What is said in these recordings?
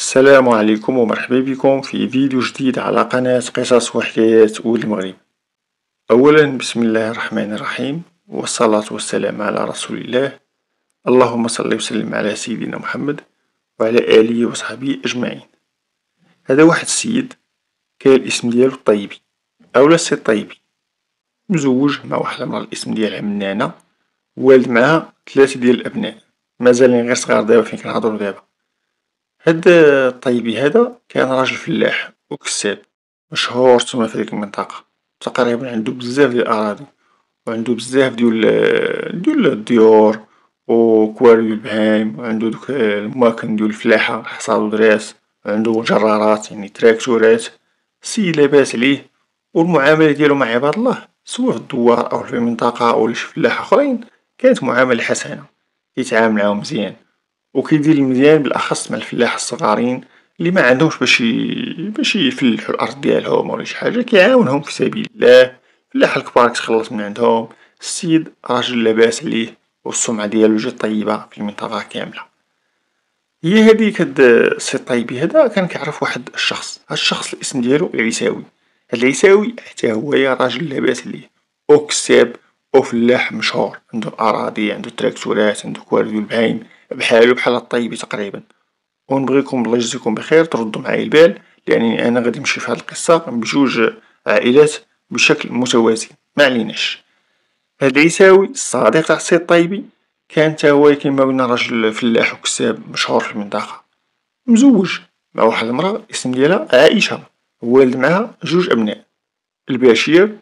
السلام عليكم ومرحبا بكم في فيديو جديد على قناة قصص وحكايات أول المغرب. أولا بسم الله الرحمن الرحيم والصلاة والسلام على رسول الله. اللهم صل وسلم على سيدنا محمد وعلى آله وصحبه أجمعين. هذا واحد السيد كان الاسم ديالو الطيبي أولا السي الطيبي، مزوج مع واحد المرا الاسم ديالها منانة، والد معاها 3 ديال الأبناء مازالين غير صغار دابا فين كنهضرو دابا. هاد الطيبي هذا كان راجل فلاح وكساب مشهور تما في ديك المنطقة، تقريبا عنده بزاف ديال الأراضي وعنده بزاف ديال الديور وكواري ديال البهايم، وعنده دوك الماكن ديال الفلاحة حصاد ودراس، وعنده جرارات يعني تراكتورات. السيد لاباس عليه، والمعاملة ديالو مع عباد الله سوا في الدوار أو في المنطقة أو شي فلاحة أخرين كانت معاملة حسنة، كيتعامل معاهم مزيان وكيدير المزيان بالأخص مع الفلاحة الصغارين اللي ما عندهمش باش يفلحوا الأرض ديالهم ولا شي حاجة، كيعاونهم في سبيل الله. الفلاحة الكبار كتخلص من عندهم. السيد راجل لاباس عليه والسمعة ديالو جات طيبة في المنطقة كاملة. هي هاديك هاد السي الطيبي هذا كان كيعرف واحد الشخص، هاد الشخص الاسم ديالو العيساوي. هاد العيساوي حتى هو راجل لاباس عليه وكساب وفلاح مشهور، عنده أراضي، عنده تراكتورات، عنده كوارث ديال البهايم بحالو بحال الطيبي تقريبا. ونبغيكم الله يجزيكم بخير تردوا معايا البال، لانني انا غادي نمشي في هذه القصه بجوج عائلات بشكل متوازي. ما عليناش. هاد العيساوي الصديق تاع السي الطيبي كان تا هو كيما قلنا راجل فلاح وكساب مشهور في المنطقه، مزوج مع واحد المراه اسم ديالها عائشه، والد معاها 2 أبناء، البشير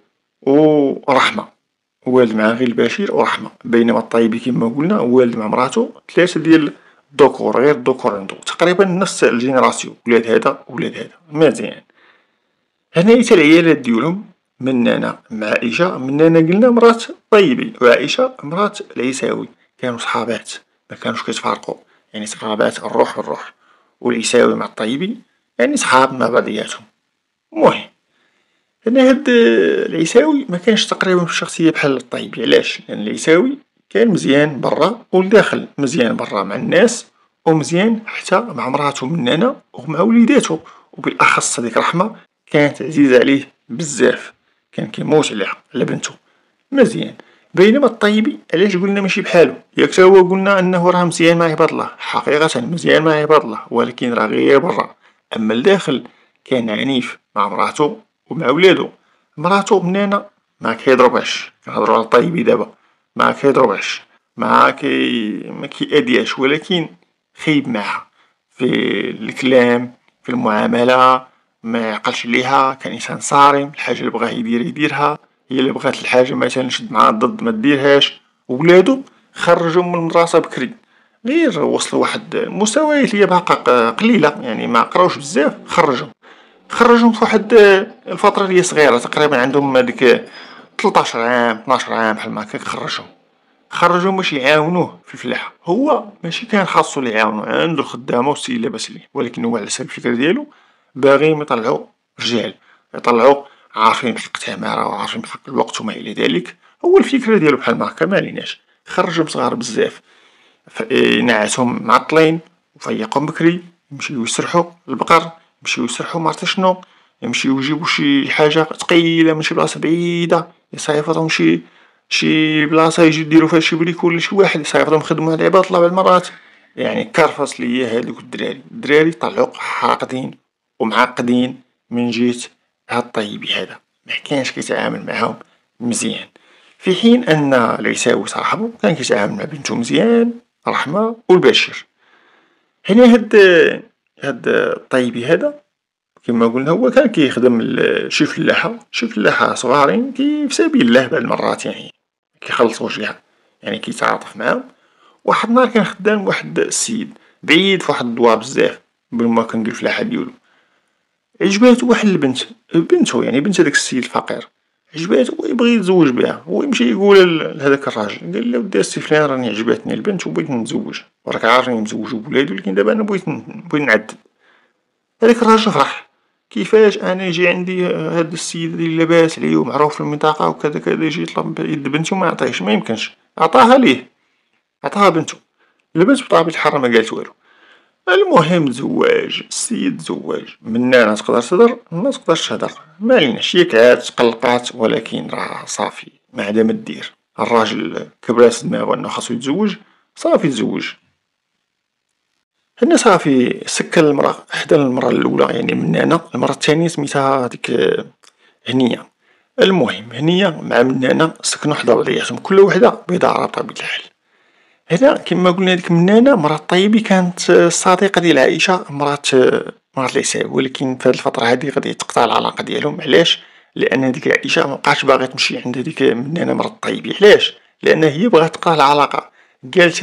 ورحمه. والد معاه غير البشير ورحمه، بينما الطيبي كما قلنا والد مع مراته 3 ديال الذكور، غير الذكور عنده تقريبا نفس الجينيراسيون، ولاد هذا ولاد هذا مزيان. هنايا تا العيالات ديالهم منانة مع عائشة. منانة قلنا مرات طيبي، وعائشة مرات العيساوي، كانوا صحابات ما كانوش كيتفارقوا، يعني صحابات الروح بالروح. والعيساوي مع الطيبي يعني صحاب مع بعضياتهم. المهم هنا هاد العيساوي ما كانش تقريبا في الشخصية بحال الطيبي. علاش؟ لأن العيساوي كان مزيان برا والداخل، مزيان برا مع الناس ومزيان حتى مع مراته منانة ومع وليداته، وبالأخص هاديك رحمة كانت عزيزة عليه بزاف، كان كيموت عليها على بنته. مزيان. بينما الطيبي علاش قلنا ماشي بحالو؟ ياك تا هو قلنا انه راه مزيان مع عباد الله، حقيقة مزيان مع عباد الله، ولكن راه غير برا. اما الداخل كان عنيف مع مراته ومع ولادو. مراته منانة ما كيضربهاش، كنهضرو على الطيبي دابا، ما كيضربهاش، ما كيأذيهاش، ولكن خايب معاها في الكلام، في المعاملة، ما يعقلش عليها، كان انسان صارم، الحاجة اللي بغاه يديرها، هي اللي بغات الحاجة مثلا شد معاها الضد ما ديرهاش. وولادو خرجهم من المدرسة بكري، غير وصلوا واحد المستويات اللي باقا قليلة، يعني ما قراوش بزاف، خرجهم في واحد الفترة اللي صغيرة، تقريبا عندهم هاديك 13 عام 12 عام بحال ما هكا. خرجهم باش يعاونوه في الفلاحة. هو ماشي كان خاصو اللي يعاونو، عنده الخدامة والسيد لاباس ليه، ولكن هو على سبيل الفكرة ديالو باغيهم يطلعو رجال، يطلعو عارفين بحق التمارة وعارفين بحق الوقت وما إلى ذلك. هو الفكرة ديالو بحال ما هكا، ماليناش. خرجهم صغار بزاف، نعسهم معطلين وفيقهم بكري، يمشيو يسرحوا البقر، يمشيو يسرحوا معرفتي شنو، يمشيو يجيبو شي حاجة تقيلة من شي بلاصة بعيدة، يصيفطهم شي بلاصة يجي يديرو فيها شي بريكول لشي واحد، يصيفطهم يخدمو عند عباد الله بعض المرات. يعني كرفص ليا هادوك الدراري طلعو حاقدين ومعقدين من جهة هاد الطيبي هذا، محكانش كيتعامل معاهم مزيان. في حين ان العيساوي صاحبو كان كيتعامل مع بنتو مزيان، رحمة والبشير. هنا هاد الطيبي هذا كما قلنا هو كان كيخدم شي فلاحة صغارين كي في سبيل الله بعض المرات، يعني كيخلصوا جهة، يعني كيتعاطف معاهم. واحد النهار كان خدام واحد السيد بعيد في واحد الدوار بزاف بالماكن ديال الفلاحة ديالو. عجباتو واحد البنت، بنتو يعني بنت هداك السيد الفقير، عجباتو ويبغي يتزوج بها. هو يمشي يقول لهداك الراجل، قال له ودي السي فلان راني عجباتني البنت وبغيت نتزوج، وراك عارف راني مزوج بولادي، ولكن دابا انا بغيت نعدل. هذاك الراجل فرح، كيفاش انا يجي عندي هاد السيد اللي لاباس عليه ومعروف في المنطقه وكذا كذا يجي يطلب يد بنتي وما يعطيهش؟ ما يمكنش. عطاها ليه، عطاها بنته. البنت بطبيعه الحال ما قالت والو. المهم تزواج، السيد تزواج، منانة تقدر تهدر ما تقدرش تهدر، ماليناش، ياك تقلقات، ولكن راه صافي ما عدا ما دير، الراجل كبرات دماغو انه خاصو يتزوج، صافي تزوج. هنا صافي سكن المرأة، حدا المرأة الأولى يعني منانة، المرأة الثانية سميتها هاديك هنية. المهم هنية مع منانة سكنو حدا بعضياتهم، كل وحدة بدارها بطبيعة الحال. هنا كما قلنا ديك منانة مرا الطيبي كانت الصديقة ديال عائشة مرات العساوي، ولكن في هاد الفترة هادي غادي تقطع العلاقة ديالهم. علاش؟ لأن ديك عائشة مبقاتش باغية تمشي عند هاديك منانة مرا الطيبي. علاش؟ لأن هي بغات تقطع العلاقة، قالت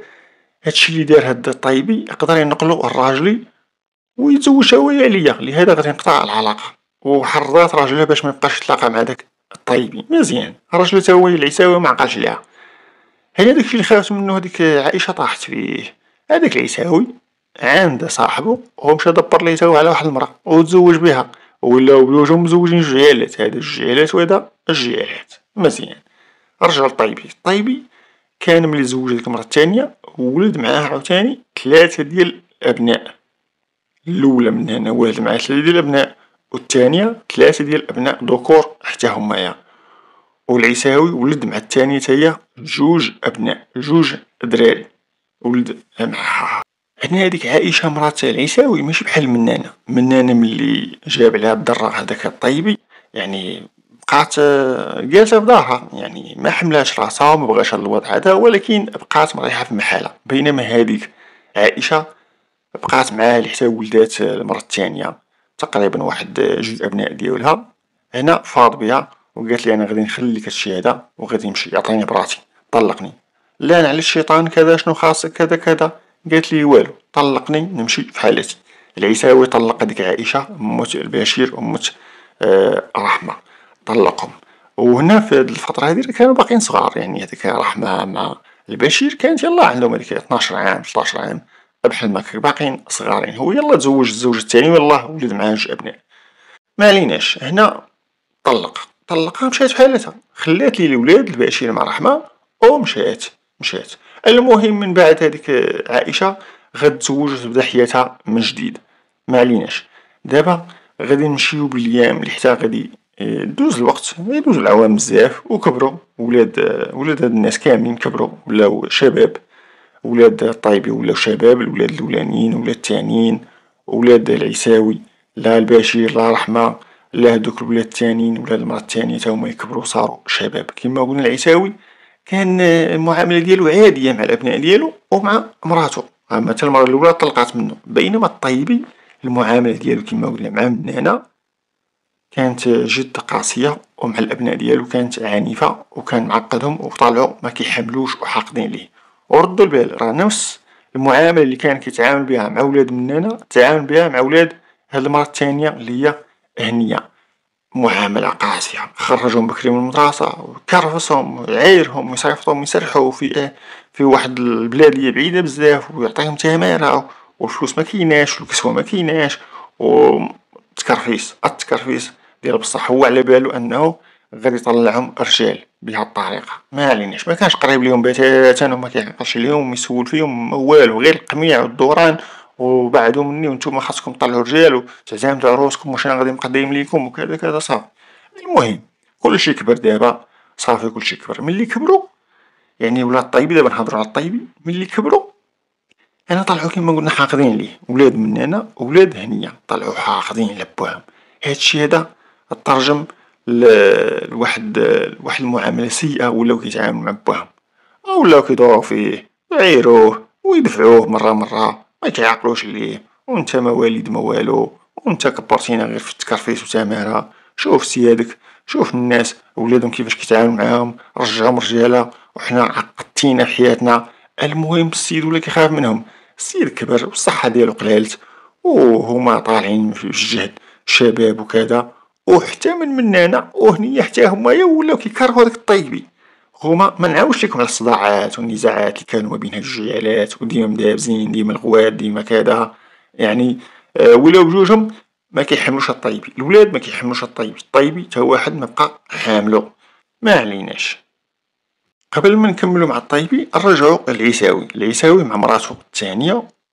هادشي اللي دار هاد الطيبي يقدر ينقلو لراجلي ويتزوجها هو عليا، لهذا غادي نقطع العلاقة. وحرضات راجلها باش ميبقاش يتلاقى مع داك الطيبي. مزيان، الراجل تا هو العساوي معقلش ليها. هي داكشي اللي خافت منه هاديك عائشة طاحت فيه. هداك العيساوي عند صاحبو ومشى دبر ليه تا هو على واحد المرا وتزوج بها، ولاو بجوجهم مزوجين جوج عيالات، هذا جوج عيالات وهذا جوج عيالات. مزيان. رجع الطيبي كان ملي تزوج ديك المرا الثانية ولد معاه عاوتاني ثلاثة ديال الأبناء. الأولى من هنا ولد معاه ثلاثة ديال الأبناء، والثانية ثلاثة ديال الأبناء ذكور حتى همايا. والعيساوي ولد مع الثانية تاهي جوج أبناء، جوج دراري ولد معاها. هنا هاديك عائشة مرات العيساوي ماشي بحال منانة ملي جاب عليها الضرة هداك الطيبي، يعني بقات جالسة في دارها، يعني ما حملاش راسها وما بغاش هاد الوضع هذا، ولكن بقات مريحة في محلها. بينما هاديك عائشة بقات معاه لحتى ولدات المرة الثانية تقريبا واحد جوج أبناء ديالها. هنا فاض بها وقالت لي انا غادي نخليك هادشي هذا وغادي نمشي، عطيني براتي، طلقني. لا انا على الشيطان كذا، شنو خاصك كذا كذا. قالت لي والو، طلقني نمشي في حالتي. العيساوي طلق هذيك عائشة موت البشير وموت رحمة، طلقهم. وهنا في هاد الفترة هذه كانوا باقيين صغار، يعني هذيك رحمة مع البشير كانت يلا عندهم هذيك 12 عام 13 عام بحال ما باقيين صغارين. هو يلا تزوج الزوج الثاني والله ولد معاه جوج ابناء. ما عليناش. هنا طلقها مشات بحالتها، خلات لي الولاد البشير مع رحمة ومشات. المهم من بعد هذيك عائشة غتزوج وتبدا حياتها من جديد. ما عليناش. دابا غادي نمشيو بالايام لحتى غادي دوز الوقت، يدوز العوام بزاف وكبروا ولاد هاد الناس كاملين كبروا ولاو شباب. ولاد الطيبي ولاو شباب، الولاد الاولانيين ولاد الثانيين، ولاد العيساوي لا البشير لا رحمة لا هادوك الولاد التانيين ولا المرا التانية تا هما يكبروا صاروا شباب. كيما قلنا العيساوي كان المعاملة ديالو عادية مع الأبناء ديالو ومع مراتو، أما تا المرا الأولى طلقات منه. بينما الطيبي المعاملة ديالو كيما قلنا مع منانة كانت جد قاسية، ومع الأبناء ديالو كانت عنيفة وكان معقدهم وطلعوا ما كيحملوش وحاقدين ليه. وردوا البال، راه نفس المعاملة اللي كان كيتعامل بها مع ولاد منانة تعامل بها مع ولاد هاد المرا الثانية اللي هي هنية. معاملة قاسية، خرجهم بكري من المدرسة وكرفسهم ويعايرهم ويصيفطهم يسرحوا في واحد البلاد اللي بعيدة بزاف، ويعطيهم تمارة والفلوس ما كيناش والكسوة ما كيناش التكرفيس ديال بصح. هو على بالو انه غادي يطلعهم رجال بهاد الطريقة. ما عليناش، ما كانش قريب ليهم بتاتا وما كيعقلش ليهم يسول فيهم والو، غير القميع والدوران وبعدو مني وانتوما خاصكم تطلعوا رجال وتعتمدوا على روسكم واش انا غادي نبقى دايم ليكم وكذا كذا صافي. المهم كلشي كبر دابا، صافي كلشي كبر. ملي كبروا يعني ولاد الطيبي، دابا نهضروا على الطيبي، ملي كبروا انا طلعوا كيما قلنا حاقدين ليه. ولاد منانة ولاد هنية طلعوا حاقدين لبوهم. هادشي هذا ترجم لواحد المعاملة سيئة، ولاو كيتعاملوا مع بوهم ولاو كيدوروا فيه يعيروه ويدفعوه مرة ما كيعقلوش ليه. وانت ما والد ما والو، وانت كبرتينا غير في التكرفيس وتمارة. شوف سيادك، شوف الناس ولادهم كيفاش كيتعاملوا معاهم، رجعهم رجالة وحنا عقدتينا في حياتنا. المهم السيد ولا كيخاف منهم. السيد كبر والصحة ديالو قلالت وهما طالعين في الجهد شباب وكذا. وحتى من منانة وهنية حتى هما ولاو كيكرهوا داك الطيبي. هما ما نعاودش لكم على الصداعات والنزاعات اللي كانوا ما بين هاد الجيالات، وديما مدابزين ديما الغوات ديما كذا. يعني ولاو بجوجهم ما كيحملوش الطيبي، الولاد ما كيحملوش الطيبي تا واحد ما بقى حاملو. ما عليناش. قبل ما نكملوا مع الطيبي نرجعوا للعيساوي. العيساوي مع مراته الثانية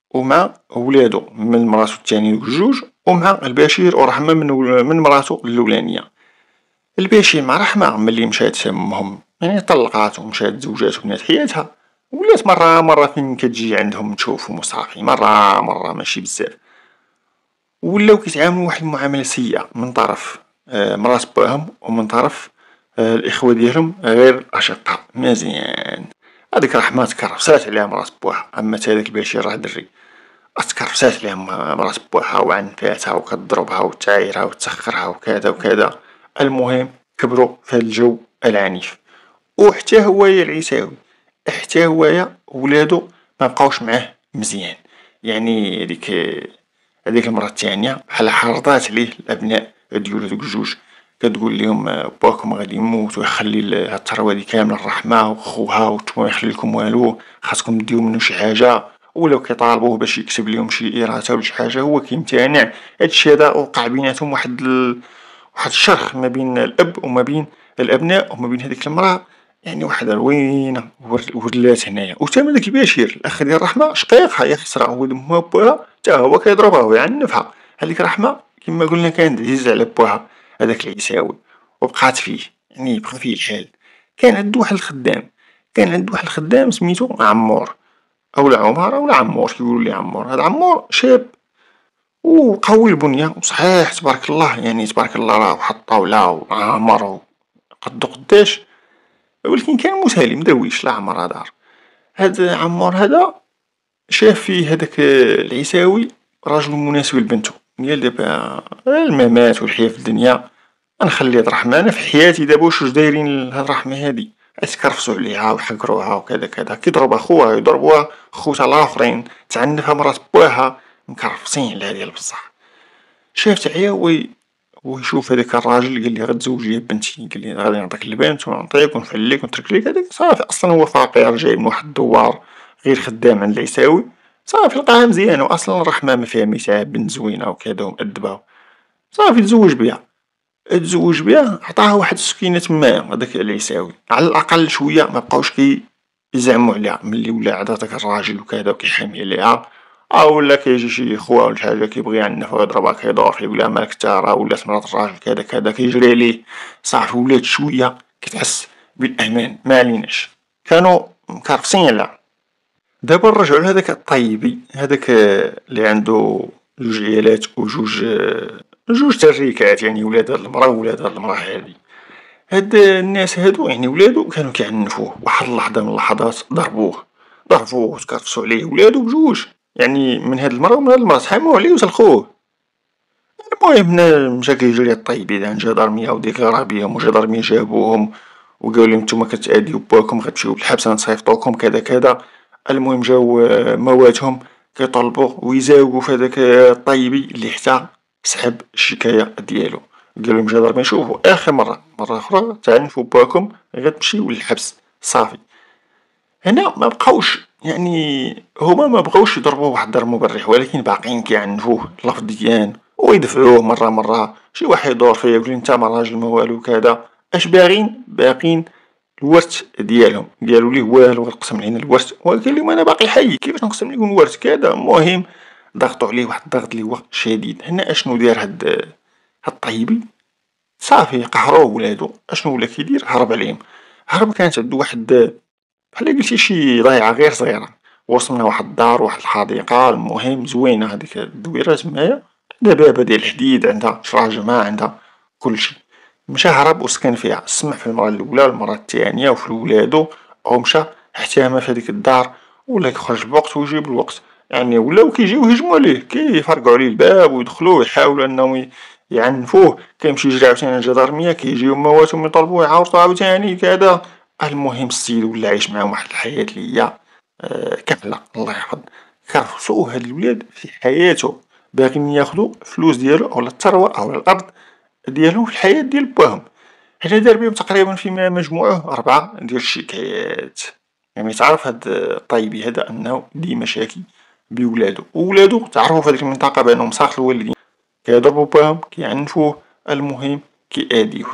ومع ولادو من مراتو التانية جوج، ومع البشير ورحمة من مراتو الأولانية. البشير مع رحمة ملي مشات أمهم يعني طلقات ومشات تزوجات وبنات حياتها، ولات مرة فين كتجي عندهم تشوفهم وصافي، مرة ماشي بزاف. ولاو كيتعاملوا واحد المعاملة سيئة من طرف مرات باهم، ومن طرف الإخوة ديالهم غير الأشقاء مزيان. هاديك رحمة تكرفسات عليها مرات بوها، أما تا داك البشير راه دري تكرفسات عليها مرات بوها وعنفاتها وكتضربها وتعايرها وتسخرها وكذا وكذا. المهم كبروا في هاد الجو العنيف. وحتى هويا العيساوي، حتى هويا ولادو مبقاوش معاه مزيان. يعني هذيك المرة الثانية بحال حرضات عليه الأبناء ديالو دوك الجوج، كتقول لهم باكم غادي يموت ويخلي هاد الثروة هادي كاملة للرحمة وخوها وانتوما ميخلي لكم والو، خاصكم ديو منو شي حاجة. ولاو كيطالبوه باش يكتب لهم شي إرث ولا شي حاجة، هو كيمتنع. هادشي هذا وقع بيناتهم واحد الشرخ ما بين الأب وما بين الأبناء وما بين هذيك المرأة. يعني واحد روينة ولات هنايا. وتا داك البشير الأخ ديال الرحمة شقيقها يا خسرة، ولد أمها وباها تا هو كيضربها ويعنفها. هذيك رحمة كما قلنا كانت عزيزة على باها هذاك العيساوي، وبقات فيه يعني بقى فيه الحال. كان عنده واحد الخدام سميتو عمور، اولا عمر اولا عمور، كيقولوا لي عمور. هذا عمور شاب وقوي البنية وصحيح تبارك الله، يعني تبارك الله راه واحد الطاولة وعامر وقدو قداش، ولكن كان مسالم درويش لا عمر دار. هاد عمور هذا شاف فيه هذاك العيساوي راجل مناسب لبنتو. قال دابا الممات والحياة في الدنيا غنخلي هاد الرحمة انا في حياتي دابا. واش دايرين لهاد الرحمة هادي؟ تكرفسوا عليها ويحقروها وكذا كذا، كيضرب اخوها يضربوها خوتها الاخرين، تعنفها مرات بواها، مكرفسين عليها ديال بصح. شاف تعيا ويشوف هذاك الراجل قال لي غتزوجي بنتي، قال لي غادي نعطيك البنت ونعطيك ونفعلك ونترك لك هذاك. صافي اصلا هو فقير جاي من واحد الدوار غير خدام عند العيساوي. صافي لقاها مزيانه، واصلا الرحمه ما فيها متاع بنت زوينه وكذا ومأدبه. صافي تزوج بها عطاها واحد السكينه تمايا. هذاك العيساوي على الاقل شويه ما بقاوش يزعموا عليها ملي ولا عدا داك الراجل وكذا وكيحامي عليها. ولا كيجي شي خوها ولا شي حاجه كيبغي يعنفها ويضربها كيدور فيه، ولا مالك تا راه ولات مرات الراجل كذا كذا كيجري عليه. صافي ولات شويه كتحس بالامان. ما عليناش كانوا مكرفسين عليها. دابا نرجعو لهداك الطيبي هذاك اللي عنده جوج عيالات جوج تريكات، يعني ولاد هاد المرا وولاد هاد المرا هادي. هاد الناس هادو يعني ولادو كانوا كيعنفوه. واحد اللحظة من اللحظات ضربوه وتكرفسوا عليه ولادو بجوج، يعني من هاد المرا ومن هاد المرا تحاموا عليه وسلخوه. المهم مشى كيجري الطيبي عند جدرمية وديك غرابيهم، وجدرمية جابوهم وقالوا لهم نتوما كتأديو باكم غتمشيو بالحبس غنصيفطوكم كذا كذا. المهم جاو مواتهم كيطلبوا ويزاوقوا في هذاك الطيبي اللي حتى سحب الشكاية ديالو. قال لهم جدرمية شوفوا اخر مرة اخرى تعنفوا باكم غتمشيو للحبس صافي. هنا ما بقاوش يعني هما ما بغاوش يضربوه واحد ضرب مبرح، ولكن باقيين كيعنفوه لفظيا ويدفعوه مرة شي واحد يدور فيه يقول انت ما راجل ما والو كذا. اش باقين الورث ديالهم. قالوا ليه والو غنقسم علينا الورث، وقال لهم انا باقي حي كيفاش نقسم لكم الورث كذا. المهم ضغطوا عليه واحد الضغط اللي هو شديد. هنا اشنو دار هاد الطيبي؟ صافي قهروه ولادو. اشنو ولا كيدير؟ هرب عليهم. كانت عنده واحد بحال قلتي شي ضيعة غير صغيرة وسط منها واحد الدار واحد الحديقة. المهم زوينة هذيك الدويرة تمايا، عندها بابا ديال الحديد، عندها شراجمة، عندها كلشي. مشى هرب وسكن فيها. سمع في المرة الأولى والمرة الثانية وفي ولادو، ومشى احتمى في هذيك الدار. ولا كيخرج بوقت ويجي بالوقت، يعني ولاو كيجيو يهجموا عليه كيفرقعوا عليه الباب ويدخلوا ويحاولوا انهم يعنفوه. كيمشي يجري عاوتاني الجدرمية، كيجيو مواتهم يطلبوه يعاورطو عاوتاني كذا. المهم السيد ولا عايش معاهم واحد الحياة اللي هي كاملة. الله يحفظ. كرفسو هاد الولاد في حياته باغيين ياخدو فلوس ديالو اولا الثروة اولا الارض ديالهم في الحياة ديال باهم. هنا دار بهم تقريبا فيما مجموعه 4 ديال الشكايات. يعني تعرف هاد الطيبي هذا انه ديما شاكي بولادو، وولادو تعرفوا في هذيك المنطقة بانهم ساخ الوالدين، كيضربوا باهم كيعنفوه. المهم كيأذيوه.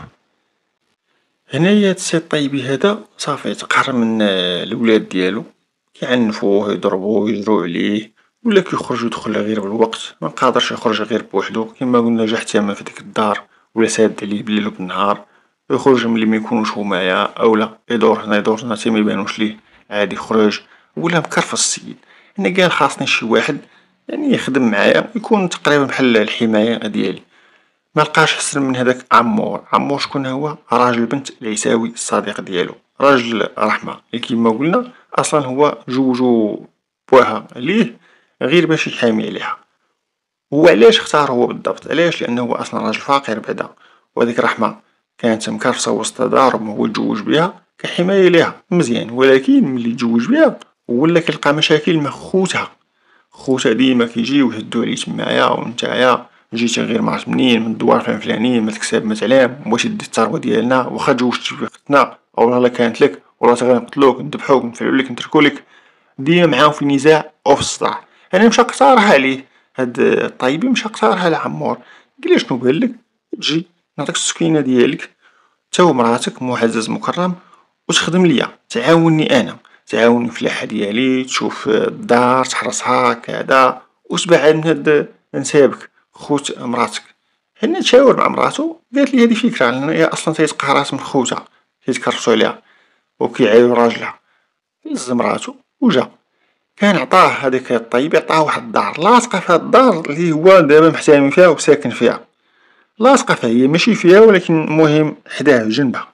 هنايا هاد السي الطيبي هذا صافي تقهر من الولاد ديالو، كيعنفوه يضربوه يجرو عليه ولا كيخرج ويدخل غير بالوقت، ما قادرش يخرج غير بوحدو كما قلنا، جا حتى في ديك الدار ولا ساد عليه بالليل وبالنهار، يخرج ملي ما يكونوش هما اولا يدور هنا يدور هنا حتى ما يبانوش ليه، عادي يخرج ولا مكرفس السيد. انا قال خاصني شي واحد يعني يخدم معايا يكون تقريبا بحال الحماية ديالي. ما لقاش حسن من هذاك عمور. عمور شكون هو؟ راجل بنت العيساوي الصديق ديالو، راجل رحمة اللي كيما قلنا اصلا هو جوجو بواها ليه غير باش يحامي عليها. هو علاش اختار هو بالضبط؟ علاش؟ لانه هو اصلا راجل فقير بعدا، وهذيك رحمة كانت مكرفسة وسط دارهم، هو تزوج بها كحماية ليها مزيان، ولكن ملي تزوج بها ولا كيلقى مشاكل مع خوتها. خوتها ديما كيجيو يهدو عليه تمايا، ونتايا جيتي غير معرفت منين من الدوار فلاني ما تكسب مثلا، واش دي الثروة ديالنا واخا تزوجتي في اختنا او لا كانت لك ولا غنقتلوك نذبحوك نفعلو لك نتركو لك. ديما معاهم في نزاع او في الصداع. انا مشى اقترح عليه هاد الطيبي، مشى اقترح على عمور، قال لي شنو قال لك؟ تجي نعطيك السكينة ديالك تا ومراتك معزز مكرم، وتخدم ليا تعاوني انا، تعاوني في الفلاحة ديالي، تشوف الدار تحرسها كذا، وتبعد من هاد نسابك خوت مراتك. هنا تشاور مع مراتو قالت لي هذه فكرة، لأن هي اصلا تيتقهرات من خوتها تيتكرفسو عليها وكيعايرو راجلها. هز مراتو وجا، كان عطاه هذيك الطيب، عطاه واحد الدار لاصقة في هاد الدار اللي هو دابا محتامي فيها وساكن فيها، لاصقة فيها هي ماشي فيها ولكن المهم حداه جنبها.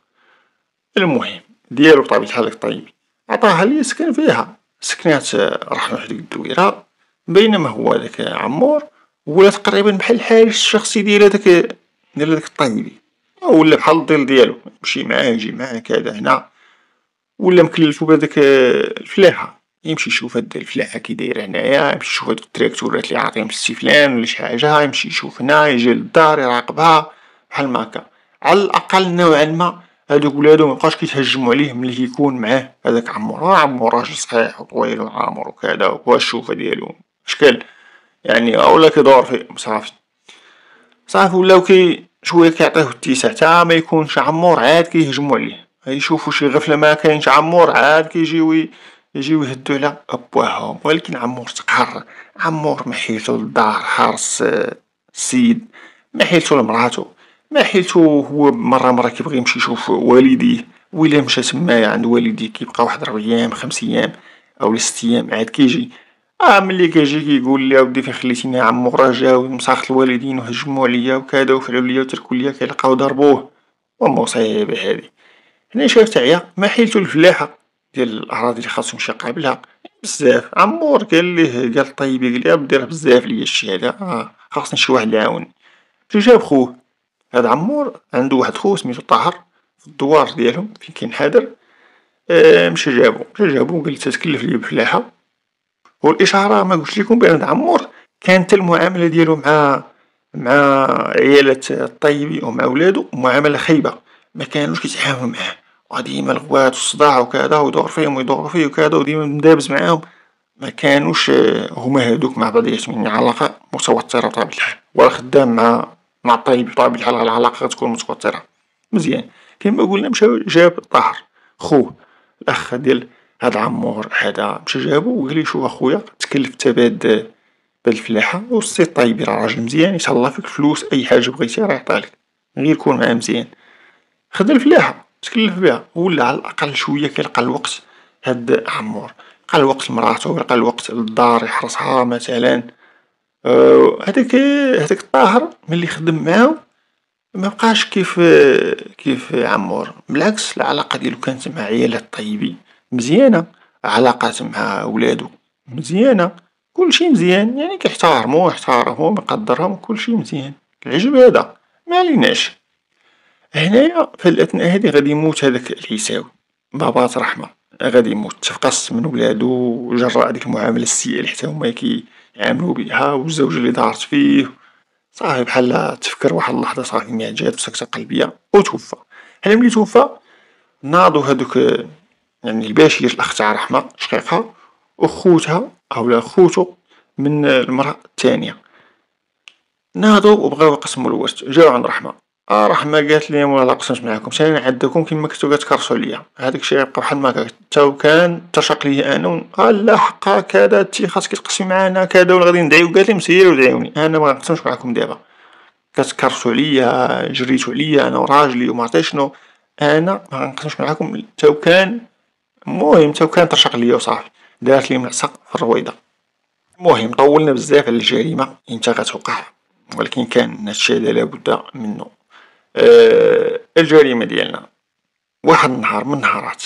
المهم ديالو بطبيعة الحال داك الطيب عطاها لي سكن فيها، سكنات رحمة في ديك الدويرة. بينما هو داك عمور ولا تقريبا بحال الحارس الشخصي ديال داك الطيبي، ولا بحال الظل ديالو، يمشي معاه يجي معاه كذا هنا، ولا مكلفو بهداك الفلاحة، يمشي يشوف هاد الفلاحة كي دايرة هنايا، يمشي يشوف هاد التراكتورات اللي عاطيهم لسي فلان ولا شي حاجة، يمشي يشوف هنا، يجي للدار يراقبها بحال ما هكا. على الأقل نوعا ما هادوك ولادو مبقاوش كيتهجمو عليه ملي كيكون معاه هداك عمور. عمور راجل صحيح وطويل وعامر وكذا وهو الشوفة ديالو شكل يعني، اولا كيدور فيه صافي. صافي ولاو شوية كيعطيوه التيسع تا ما يكونش عمور عاد كيهجمو عليه، يشوفو شي غفلة ما كاينش عمور عاد يجيو يهدو على باهم. ولكن عمور تقهر، عمور ما حيلتو للدار حارس السيد، ما حيلتو لمراتو، ما حيلتو هو مرة كيبغي يمشي يشوف والديه، ويلا مشى تمايا عند والديه كيبقى واحد 4 ايام 5 ايام او 6 ايام عاد كيجي. ملي كيجي كيقول لي اودي فين خليتيني يا عمو، راه جاو مساخط الوالدين وهجموا عليا وكذا وفعلوا ليا وتركوا ليا، كيلقاو ضربوه ومصيبة هادي. هنا شاف تعيا ما حيلتو الفلاحة ديال الأراضي اللي خاصو يمشي يقابلها بزاف. عمور قال ليه، قال طيب قال ليه بدي راه بزاف ليا الشي هذا، خاصني شي واحد يعاوني. مشى جاب خوه. هاد عمور عنده واحد خو سميتو طاهر في الدوار ديالهم فين كاين حادر. مشى جابو وقال تتكلف ليا بفلاحة. والإشارة ما قلت لكم بأن عمور كانت المعاملة ديالو مع عيالة الطيبي ومع ولادو معاملة خايبة، ما كانوش كيتعاملوا معاه، وديما الغوات والصداع وكذا، ويدور فيهم ويدور فيه وكذا، وديما مدابز معاهم. ما كانوش هما هادوك مع بعضياتهم يعني علاقة متوترة بطبيعة الحال، ولا خدام مع الطيبي بطبيعة الحال العلاقة غتكون متوترة. مزيان، كيما قلنا مشى جاب طاهر خوه الأخ ديال هاد عمور هذا، مشى جابو وقال ليه شوف اخويا تكلف انت بهاد الفلاحة، والسي طيبي راه راجل مزيان يتهلا فيك الفلوس أي حاجة بغيتي راه يعطيهالك، غير كون معاه مزيان. خدا الفلاحة تكلف بها، ولا على الأقل شوية كيلقى الوقت هاد عمور، لقى الوقت لمراتو، لقى الوقت للدار يحرسها مثلا. هداك الطاهر ملي خدم معاهم مبقاش كيف عمور، بالعكس العلاقة ديالو كانت مع عيالة الطيبي مزيانة، علاقات مع ولادو مزيانة، كلشي مزيان يعني، كيحتارمو يحتارمهم يقدرهم كلشي مزيان. العجب هدا ماليناش. هنايا في الأثناء هادي غادي يموت هداك العيساوي بابات رحمة، غادي يموت تفقس من ولادو جراء ديك المعاملة السيئة اللي حتى هما كيعاملو بها، والزوجة اللي دارت فيه. صافي بحال تفكر واحد اللحظة صافي ما جات بسكتة قلبية وتوفى. هنا ملي توفى ناضو هادوك يعني الباشير الأخ تاع رحمة شقيقها وخوتها أولا خوتو من المرأة الثانية، ناضو وبغاو يقسمو الورث. جاو عند رحمة، رحمة قالت لي ولا قسمت معاكم ثاني نعذبكم كيما كنتو كتكرسو عليا، هداك الشيء غيبقى بحال ما كان حتى وكان تشاق ليا انا لا حقا كذا انتي خاصك تقسمي معانا كذا ولا غادي ندعيو. قالت لي مسيروا دعيوني انا ما غنقسمش معاكم دابا، كتكرسو عليا جريتو عليا انا وراجلي وما عرفتي شنو، انا ما غنقسمش معاكم حتى وكان. المهم حتى وكان ترشق ليا وصافي دارت لي ملصق في الرويضه. المهم طولنا بزاف على الجريمه امتى غتوقع، ولكن كان هادشي هذا لابد منه. الجريمة ديالنا واحد النهار من النهارات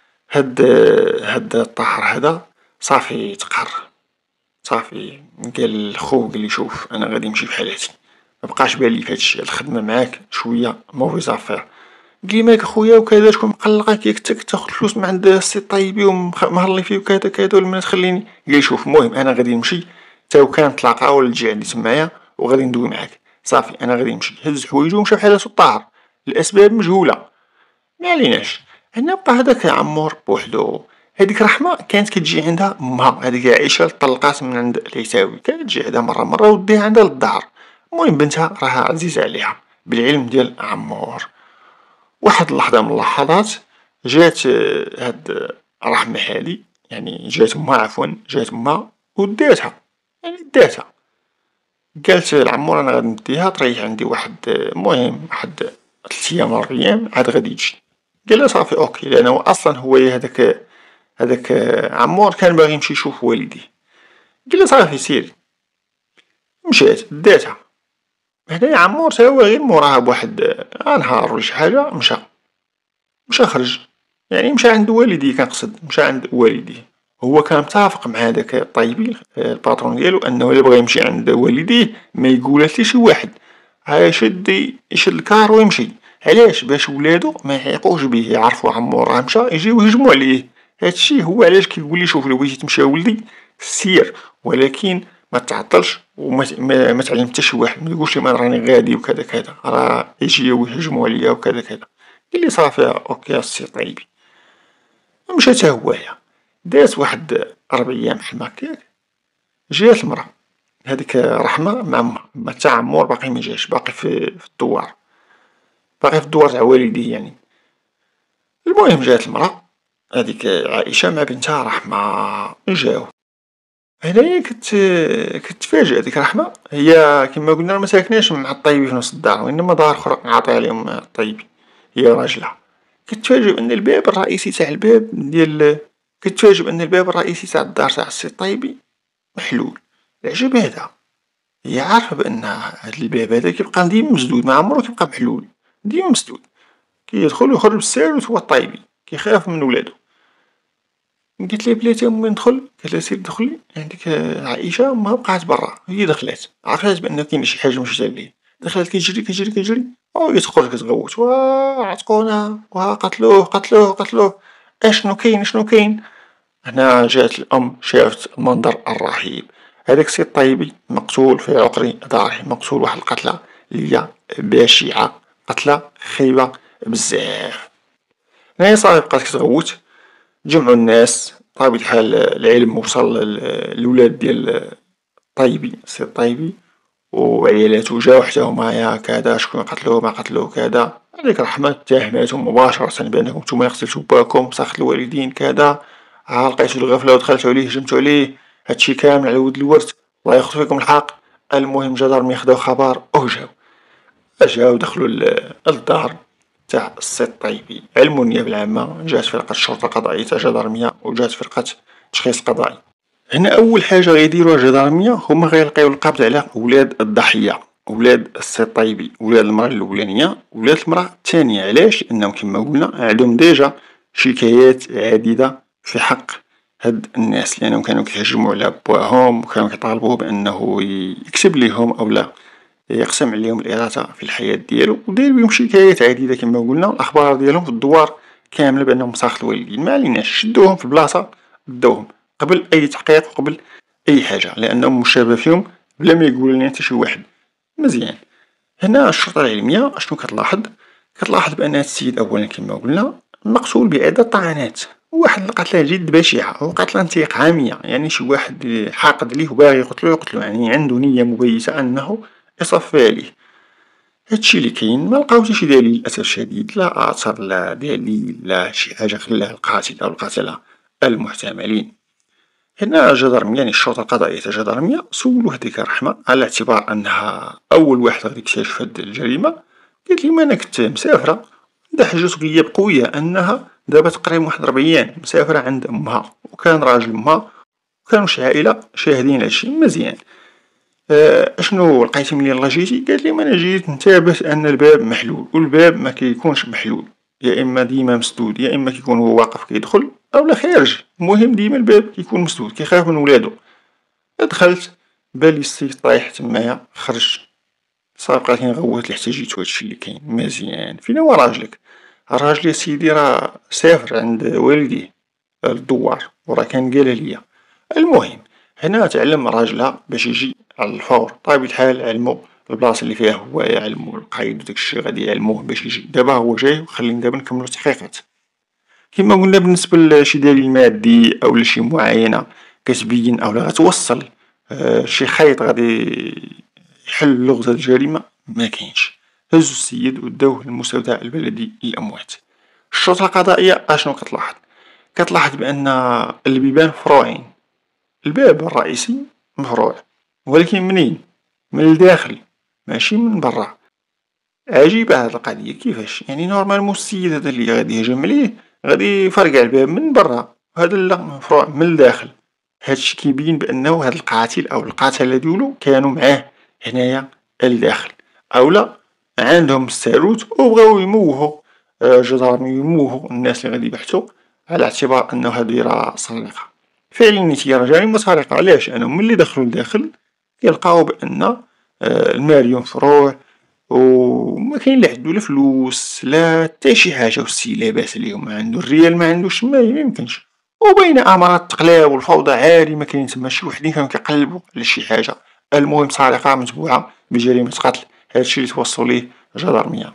هاد الطاهر هذا صافي تقهر، صافي قال لخوه قال لي شوف انا غادي نمشي بحالاتي، مبقاش بالي فهادشي الخدمة معاك شوية موفيز افير. قال لي مالك اخويا وكذا شكون مقلقك ياك تاخد فلوس من عند السي طيبي ومهلي فيه وكذا كذا ولا ما تخليني. قال لي شوف المهم انا غادي نمشي تا وكان نتلاقاو ولا تجي عندي تمايا وغادي ندوي معاك، صافي انا غادي نمشي. هز حوايجو ومشى بحالاتو الطاهر الاسباب مجهولة ما عليناش. هنا بقى هداك عمور بوحدو. هذيك رحمة كانت كتجي عندها امها هذيك عائشة طلقات من عند العتاوي، كانت تجي عندها مرة وديها عندها للدار. المهم بنتها راها عزيزة عليها بالعلم ديال عمور. واحد اللحظة من اللحظات جات هاد رحمة هادي يعني جات امها عفوا جات امها وداتها يعني داتها. قالت لعمور انا غادي نديها تريح عندي واحد المهم واحد 3 ايام 4 ايام عاد غادي تجي. قال لها صافي اوكي لانه اصلا هو هذاك عمور كان باغي يمشي يشوف والديه. قال لها صافي سيري. مشات داتها. هنايا عمور تا هو غير موراها بواحد نهار ولا شي حاجه مشى خرج يعني مشى عند والديه، كنقصد مشى عند والديه. هو كان متفق مع هذاك الطيبي الباترون ديالو انه الا بغى يمشي عند والديه ما يقولها شي واحد، يشد الكار ويمشي. علاش؟ باش ولادو ما يحيقوش به، يعرفوا عمور راه مشى يجيو يهجموا عليه. هادشي هو علاش كيقول لي شوف لو بغيتي تمشي ولدي سير، ولكن ما تعطلش وما تعلم حتى شي واحد، ما تقولش ما راني غادي وكذا كذا راه يجيو يهجموا عليا وكذا كذا. قال لي صافي اوكي السي طيبي. مشى تا هوايا داز واحد 4 ايام بحال هكاك جات المرا هذيك رحمة مع امها تاع عمور باقي ما جاش، باقي في الدوار، باقي في الدوار تاع والديه يعني. المهم جات المرا هذيك عائشة مع بنتها رحمة جاو. هنايا كتفاجئ ديك رحمة، هي كما قلنا ما ساكناش مع الطيبي في نفس الدار وانما دار اخرى عاطيها لهم الطيبي هي وراجلها. كتفاجئ ان الباب الرئيسي تاع الباب ديال كتفاجئ ان الباب الرئيسي تاع الدار تاع السي طيبي محلول. العجب هذا هي عارفة بان هاد الباب هذا كيبقى ديما مسدود، ما عمرو كيبقى محلول ديما مسدود، كيدخل ويخرج بالساهل هو الطيبي كيخاف من ولادو. قلت لي بلاتي امي ندخل، قالت لها سير دخلي. عندك عائشة امها بقات برا، هي دخلات عرفات بان كاين شي حاجة مش عليه، دخلت كتجري وهي تخرج كتغوت عتقونا قتلوه اشنو كاين. هنا جات الام شافت المنظر الرهيب، هذاك السي الطيبي مقتول في عقر داره، مقتول واحد القتلة اللي هي بشعة، قتلة خايبة بزاف. هنايا صافي بقات كتغوت، جمعوا الناس بطبيعة الحال العلم وصل للولاد ديال الطيبي السي الطيبي وعيالاتو جاو حتى هما يا كذا شكون قتلوه ما قتلوه كذا. هذيك رحمة اتهماتهم مباشرة بانكم نتوما قتلتو باكم ساخط الوالدين كذا، لقيتو الغفلة ودخلتو عليه هجمتو عليه، هادشي كامل على ود الورث الله ياخذ فيكم الحق. المهم جدارمي خداو خبر جاو دخلوا للدار تاع السي الطيبي. علموا النيابة العامة، جات فرقة الشرطة القضائية تاع جدارمية وجات فرقة تشخيص قضائي. هنا أول حاجة غيديروها الجدارمية هما غيلقيو القبض على ولاد الضحية، ولاد السي الطيبي، ولاد المرأة الأولانية ولاد المرأة الثانية. علاش؟ لأنهم كما قلنا عندهم ديجا شكايات عديدة في حق هاد الناس، لأنهم كانوا كيهجموا على باهم وكانوا كيطالبوه بأنه يكتب ليهم أو لا يقسم عليهم الإرث في الحياة ديالو، وداير بهم شكايات عديدة كما قلنا. الأخبار ديالهم في الدوار كاملة بأنهم مساخط الوالدين، ما عليناش شدوهم في البلاصة داوهم قبل أي تحقيق وقبل أي حاجة لأنهم مشابه فيهم بلا ما يقول لنا حتى شي واحد. مزيان. هنا الشرطة العلمية اشنو كتلاحظ بأن هاد السيد أولا كما قلنا مقتول بعدة طعنات، واحد القتلة جد بشعة وقتلة انتقامية، يعني شي واحد حاقد ليه وباغي يقتلو يعني عنده نية مبيتة أنه يصفي عليه. هادشي اللي كاين. ما لقاو حتى شي دليل للاسف الشديد، لا اثر لا دليل لا شي حاجه خلاه القاتل او القتله المحتملين. هنا جدرمية، يعني الشرطة القضائية تاع جدرمية، سولو هاديك الرحمة على اعتبار انها اول واحد غادي يكتشف هاد الجريمة. قالت لي: ما انا كنت مسافرة، عندها حجة غياب قوية انها دابا تقريبا واحد 4 ايام مسافرة عند امها، وكان راجل امها وكانوا شي عائلة شاهدين هادشي مزيان. اشنو لقيتي ملي يلاه جيتي؟ قالت لي: ما انا جيت انتبهت ان الباب محلول، والباب ما كيكونش محلول، يا اما ديما مسدود، يا اما كيكون هو واقف كيدخل اولا خارج، المهم ديما الباب كيكون مسدود، كيخاف من ولادو. دخلت، بالي السيد طايح تمايا، خرجت صافي بقيت نغوت لحتى جيت. هادشي اللي كاين مزيان. فين هو راجلك؟ الراجل يا سيدي راه سافر عند والديه للدوار، وراه كان قالها ليا. المهم هنا تعلم راجلها باش يجي على الفور، طبيعة الحال علمو البلاصة اللي فيها هو، يعلمو القايد وداكشي غادي يعلموه باش يجي. دابا هو جاي وخلينا دابا نكملو التحقيقات. كما قلنا بالنسبة لشي دليل مادي أو لشي معاينة كتبين أو لا غتوصل شي خيط غادي يحل لغز هاد الجريمة، ما كاينش. هزو السيد وداوه للمستودع البلدي للأموات. الشرطة القضائية اشنو كتلاحظ؟ كتلاحظ بأن البيبان مفروعين. الباب الرئيسي مفروع، ولكن منين؟ من الداخل ماشي من برا. عجيبة هاد القضية، كيفاش يعني؟ نورمالمون السيد هذا اللي غادي يهجم عليه غادي يفرقع الباب من برا، هذا لا، مفروع من الداخل. هادشي كيبين بأنه هاد القاتل أو القتلة ديولو كانوا معاه هنايا الداخل، أولا عندهم الساروت وبغاو يموهو جدران، يموهو الناس اللي غادي يبحثو، على اعتبار أنه هادي راه سرقة. فعلا نيتيا راه جريمة سرقة. علاش؟ أنهم ملي دخلوا لداخل كيلقاو بأن المال مفروع، وما كاين لا عندو لا فلوس لا حتى شي حاجه، والسي لاباس عليهم، ما عنده الريال، ما عندوش، ما يمكنش. وبين امارات التقلاب والفوضى عالي، ما كاين تما شي وحدين كانوا كيقلبوا على شي حاجه. المهم سرقه متبوعه بجريمه قتل. هادشي اللي توصلوا ليه جدارمية.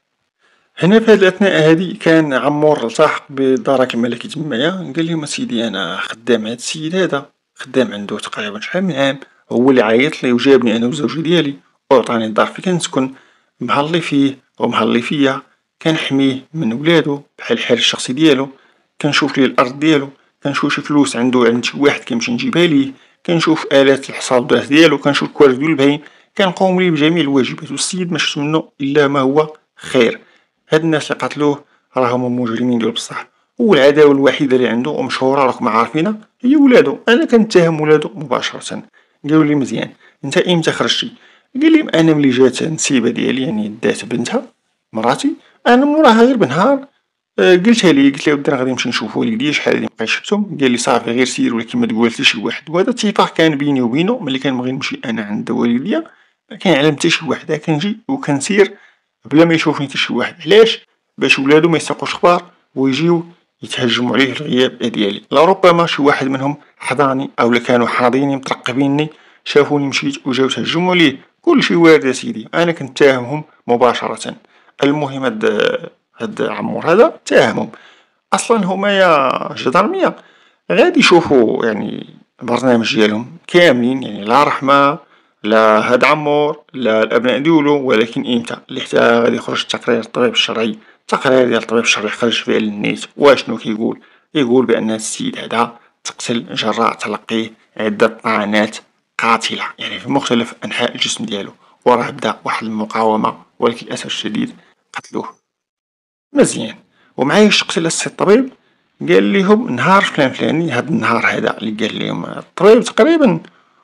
هنا في هاد الاثناء هادي كان عمور التحق بالدرك الملكي تمايا. قال لهم: سيدي انا خدام هاد السيد هذا، خدام عنده تقريبا شحال من عام، هو اللي عيط لي وجابني انا وزوجي ديالي وعطاني الدار فين كنسكن، مهلي فيه ومهلي فيا، كنحميه من ولادو بحال الحال الشخصي ديالو، كنشوف ليه الارض ديالو، كنشوف شي فلوس عنده عند شي واحد كنمشي نجيبها ليه، كنشوف الات الحصاد والدرس ديالو، كنشوف الكوارث ديال البهايم، كنقوم ليه بجميع الواجبات. والسيد ما شفت منه الا ما هو خير. هاد الناس اللي قتلوه راهم مجرمين ديال بصح، والعداوه الوحيده اللي عنده ومشهوره راكم عارفينها هي ولادو. انا كنتهم ولادو مباشره. قالوا لي: مزيان، انت امتى خرجتي؟ قال لي: انا ملي جات النسيبه ديالي، يعني دات بنتها مراتي، انا موراها غير بنهار قلتها لي، قلت له: ودي غادي نمشي نشوف والديا شحال هادي مابقيتش شفتهم. قال لي: صافي غير سير، ولكن ما تقول حتى شي واحد. وهذا اتفاق كان بيني وبينه، ملي كنبغي نمشي انا عند والديا ما كنعلم حتى شي واحد، كنجي وكنسير بلا ما يشوفني حتى شي واحد. علاش؟ باش ولادو ما يسرقوش اخبار ويجيو يتهجموا عليه في الغياب ديالي. لربما شي واحد منهم حضاني او كانوا حاضيني مترقبيني، شافوني مشيت وجاو تهجموا عليه. كل شي وارد يا سيدي، انا كنتاهمهم مباشره. المهم هاد عمور هذا اتهمهم. اصلا هما يا جدرمية غادي يشوفوا يعني البرنامج ديالهم كاملين، يعني لا رحمة لا هاد عمور لا الابناء ديولو، ولكن امتى اللي حتى غادي يخرج تقرير الطبيب الشرعي. التقرير ديال الطبيب الشرعي خرج فيه للنيت. واشنو كيقول؟ يقول بان السيد هذا تقتل جراء تلقيه عدة طعنات قاتلة، يعني في مختلف انحاء الجسم ديالو، وراه بدا واحد المقاومة، ولكن للاسف الشديد قتلوه. مزيان. ومعايا شقت للسي الطبيب، قال لهم نهار فلان فلاني، هاد النهار هذا اللي قال لهم الطبيب تقريبا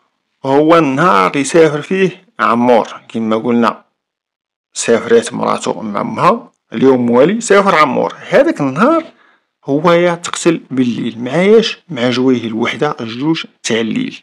هو النهار اللي سافر فيه عمور. كما قلنا سافرت مراتو مع امها، اليوم موالي سافر عمور. هذاك النهار هو يا تقتل بالليل معاياش مع جويه الوحدة الجوج تاع الليل.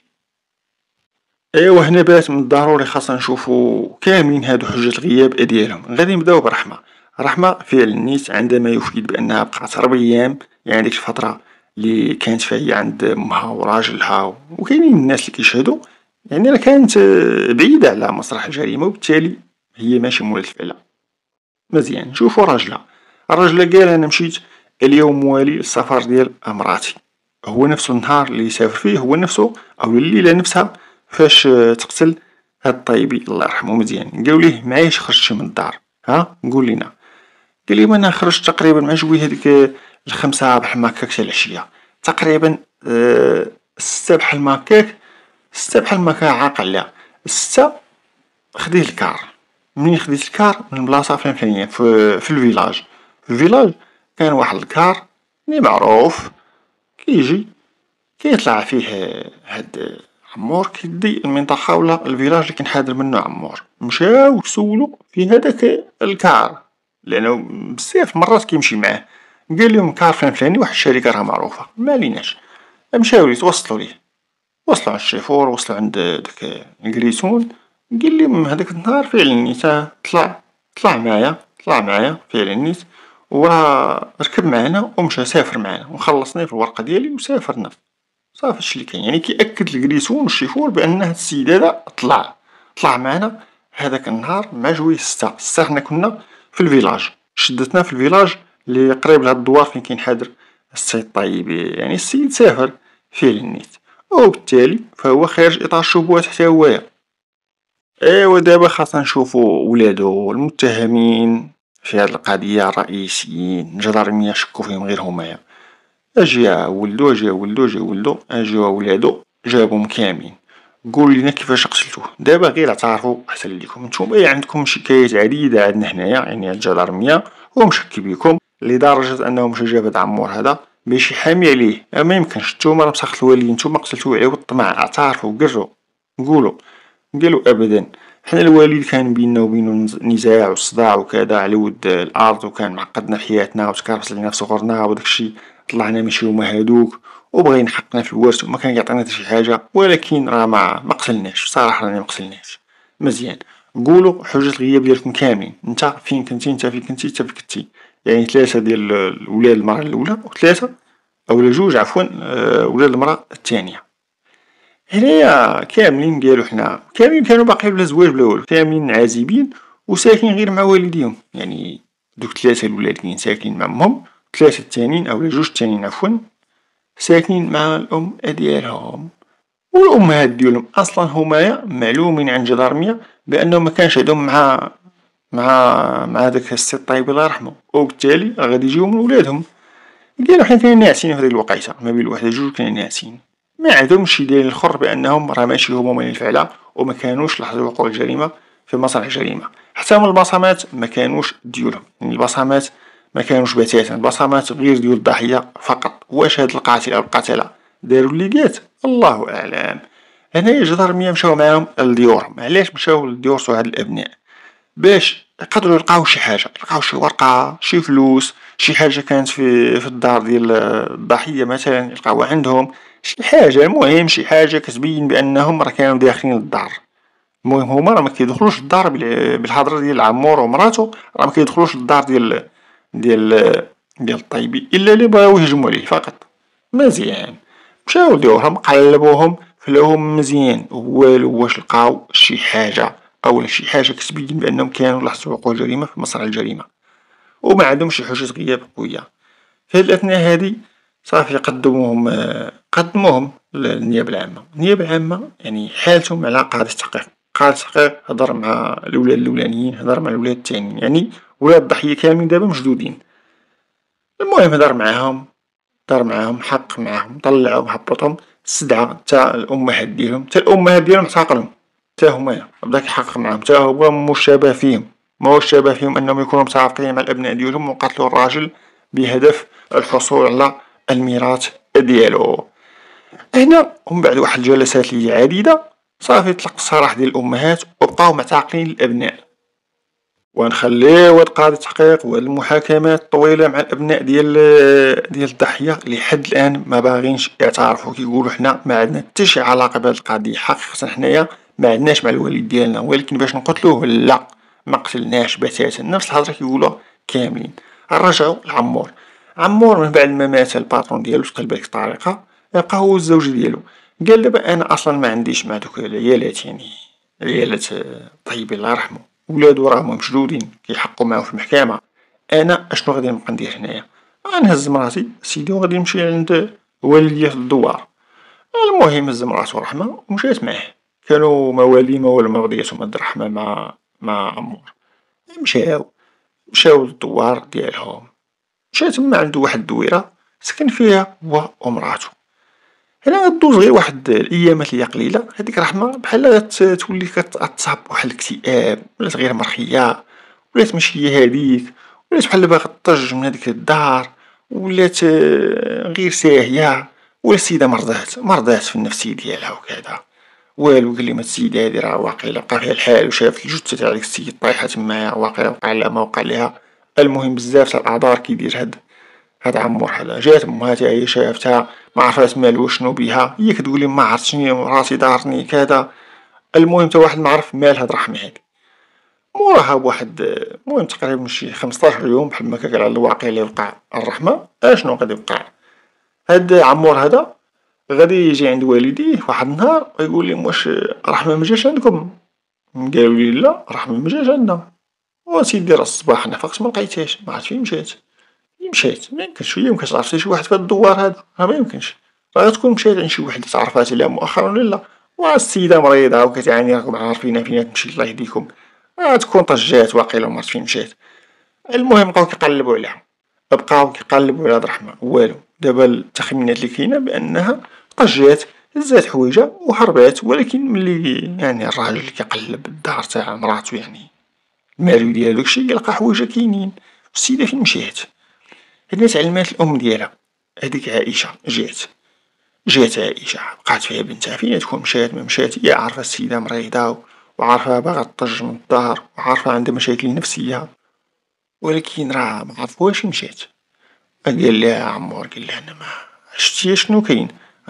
ايوا هنا بات من الضروري خاصنا نشوفو كاملين هادو حجة الغياب ديالهم. غادي نبداو برحمة. رحمة فعل النيت عندما يفيد بأنها بقات 4 أيام، يعني ديك الفترة اللي كانت فيها هي عند أمها وراجلها، وكاينين الناس اللي كيشهدوا، يعني راه كانت بعيدة على مسرح الجريمة، وبالتالي هي ماشي مولات الفعل. مزيان. نشوفو راجلها. الراجل قال: أنا مشيت اليوم موالي السفر ديال مراتي. هو نفسه النهار اللي سافر فيه، هو نفسه أو الليلة نفسها فاش تقتل هاد الطيبي الله يرحمه مزيان قالوا ليه معايش خرجتي من الدار، ها قول لينا. قال لهم انا خرجت تقريبا مع شويه هذيك الخمسة بحال ما هكاك تاع العشيه تقريبا، ستة بحال ما هكاك، ستة بحال ما هكا عاق عليها ستة. خديت الكار، منين خديت الكار من البلاصه فلانية في الفيلاج. في الفيلاج كان واحد الكار اللي معروف كيجي كيطلع فيه هاد عمور كيدي المنطقة ولا الفيلاج اللي كان حاضر منه عمور. مشاو سولو في هداك الكار لانه بزاف مرات كيمشي معاه. قال لهم كار فلان فلاني واحد الشركة راه معروفة ما ليناش. مشاو ليه توصلوا ليه، وصلوا عند الشيفور، وصلوا عند داك الكريسون. قال لهم هداك النهار فعلا نيت طلع معايا فعلا نيت وركب معنا ومشى سافر معنا وخلصني في الورقة ديالي وسافرنا. صافي هادشي اللي كاين، يعني كيأكد الكريسون والشيفور بأن هاد السيد هذا طلع معنا هذاك النهار مع جوج ستة حنا كنا في الفيلاج، شدتنا في الفيلاج اللي قريب لهاد الدوار فين كاين حاضر السيد الطيبي، يعني السيد سافر فعلا نيت. وبالتالي فهو خارج اطار الشبهات حتى هويا. ايوا دابا خاصنا نشوفو ولادو المتهمين في هاد القضية الرئيسيين الجدارمية شكو فيهم غير همايا. اجيو ولادو جابهم كاملين. قولوا لينا كيفاش قتلتوه دابا، غير اعترفوا احسن ليكم. نتوما عندكم شكايات عديدة عندنا هنايا يعني الجدارمية ومشكي بكم لدرجة انه مشى جاب هاد عمور هذا باش يحامي عليه. ما يمكنش، نتوما راه مسخط الوالدين، نتوما قتلتوه عليه بالطمع. اعترفوا قروا قولوا. قالوا ابدا حنا الوالد كان بيننا وبينو نزاع وصداع وكذا على ود الارض، وكان معقدنا حياتنا وتكرفس لينا في صغرنا وداكشي، طلعنا ماشي هما هادوك وبغى ينحقنا في الورث وما كان يعطينا حتى شي حاجه. ولكن راه ما قتلناش صراحه، راني ما قتلناش. مزيان قولوا حجة الغياب ديالكم كاملين. انت فين كنتي، انت فين كنتي، انت فين كنتي. يعني ثلاثة ديال الولاد المرأة الأولى وثلاثة أولا جوج عفوا ولاد المرأة الثانية. هنايا كاملين قالوا حنا كاملين كانوا باقيين بلا زواج بلا والو، كاملين عازبين وساكنين غير مع والديهم. يعني دوك ثلاثة الولادين ساكنين مع امهم، ثلاثة التانيين أولا جوج التانيين عفوا ساكنين مع الأم ديالهم. والأمهات ديالهم أصلا همايا معلومين عن جدارمية بأنهم مكانش عندهم مع داك السي الطيب الله يرحمو، وبالتالي غادي يجيو من ولادهم. قالو حنا كنا ناعسين في ديك الوقيته ما بين الوحدة جوج كنا ناعسين، ما عندهمش شي دليل اخر بانهم راه ماشي هما من الفعله وما كانوش لحظه وقوع الجريمه في مسرح الجريمه. حتى من البصمات ما كانوش ديولهم، يعني البصمات ما كانوش بتاتا، البصمات غير ديال الضحيه فقط. واش هاد القاتل او القتله داروا اللي قات الله اعلم. هنايا جدارمية مشاو معاهم لديورهم. علاش مشاو لديور هاد الابناء؟ باش يقدروا يلقاو شي حاجه، يلقاو شي ورقه، شي فلوس، شي حاجه كانت في الدار ديال الضحيه مثلا يلقاوها عندهم، شي حاجه. المهم شي حاجه كتبين بانهم راه كانوا داخلين للدار. المهم هما راه ما كيدخلوش للدار بالهضره ديال العمور ومراته، راه ما كيدخلوش للدار ديال ديال الطيبي الا اللي بغاو يهجموا عليه فقط. مزيان مشاو لديورهم قلبوهم فلاهم مزيان والو واش لقاو شي حاجه او شي حاجه كتبين بانهم كانوا لحظه وقوع الجريمه في مسرح الجريمه، وما عندهمش شي حجه غياب قويه. في هاد الاثناء هادي صافي قدموهم للنيابه العامه. النيابه العامه يعني حالتهم على قاعده التحقيق. قاعده التحقيق هضر مع الاولاد الاولانيين، هضر مع الاولاد الثانيين، يعني ولاد الضحيه كاملين دابا مشدودين. المهم دار معاهم حق معاهم، طلعهم هبطهم، استدعى حتى الامهات ديالهم اعتقلهم حتى هما، بدا كيحقق معاهم حتى هو مشابه فيهم. ما هو الشبه فيهم انهم يكونوا متعاطفين مع الابناء ديالهم وقتلوا الراجل بهدف الحصول على الميراث ديالو. هنا ومن بعد واحد الجلسات اللي عديده صافي طلق السراح ديال الامهات وبقاو معتقلين الابناء. ونخليو هاد قاعدة التحقيق وهاد المحاكمات الطويلة مع الأبناء ديال الضحية لحد الآن ما باغينش يعترفوا. كيقولوا حنا ما عندنا حتى شي علاقة بهاد القضية، حقيقة حنايا ما عندناش مع الوالد ديالنا، ولكن باش نقتلوه لا ما قتلناش بتاتا. نفس الهضرة كيقولوها كاملين. رجعوا عمور من بعد ما مات الباترون ديالو تقلب هاديك الطريقة، بقى هو الزوج ديالو قال دابا انا اصلا ما عنديش مع دوك العيالات، يعني عيالات طيبين الله يرحمه ولادو راهم مشدودين كيحقوا معاه في المحكمة. انا اشنو غادي نبقى ندير هنايا؟ غنهز مراتي سيدي وغادي نمشي عند والديا في الدوار. المهم هز مراتو رحمة ومشات معاه. كانوا مواليمة ولا ما بغيتهم هاد الرحمة مع عمور. مشاو للدوار ديالهم، مشى تما عندو واحد الدويرة سكن فيها هو ومراتو. هنا غدوز غير واحد الايامات اللي قليله، هذيك رحمه بحال غتولي كتصاب بواحد الاكتئاب، ولات غير مرخيه، ولات ماشي هي هذيك، ولات بحال باغا طج من هذيك الدار، ولات غير ساهيه، ولا السيده مرضات في النفسيه ديالها وكذا. والو قال لي ما السيده هادي راه واقيلا بقى فيها الحال، وشافت الجثه تاع ديك السيد طايحه تمايا، واقيلا وقع لها ما وقع لها. المهم بزاف تاع الاعذار كيدير هاد عمور هذا. جات امها تا هي شافتها ما عرفات مالو شنو بيها، هي كتقولي ما عرفتش راسي دارني كذا. المهم تا واحد ما عرف مال هاد الرحمة هادي. موراها بواحد المهم تقريبا شي 15 يوم بحال ما كان على الواقع اللي وقع الرحمة. اشنو غادي يوقع؟ هاد عمور هذا غادي يجي عند والديه واحد النهار ويقول لهم واش رحمة ما جاش عندكم؟ قالوا لي لا رحمة ما جاش عندنا. وسيدي راه الصباح انا فقت ما لقيتهاش، ما عرفت فين مشات. مشات ما يمكنش، هي ميمكنش تعرف حتى شي واحد في هاد الدوار هذا، راه ما يمكنش. راه غتكون مشات عند شي وحده تعرفات عليها مؤخرا ولا لا، السيده مريضه وكتعاني راكم عارفين فين تمشي الله يهديكم، تكون طجات واقيلا وما عرفت فين مشات. المهم بقاو كيقلبوا عليها، بقاو كيقلبوا على هاد الرحمه والو. دابا التخمينات اللي كاينه بانها طجات، هزات حويجه وهربات. ولكن ملي يعني الراجل كيقلب الدار تاع مراتو، يعني المالو ديال داكشي، كيلقى حويجه كاينين. السيده فين مشيت؟ هنا تعلمات الأم ديالها هذيك عائشة. جات عائشة بقات فيها بنتها فين تكون، مشات ما مشات، هي عارفة السيدة مريضة وعارفة باغا تطج من الدار وعارفة عندها مشاكل نفسية، ولكن راه ما عرفوهاش فين مشات. قال لها عمور، قال لها انا ما شتي شنو كاين،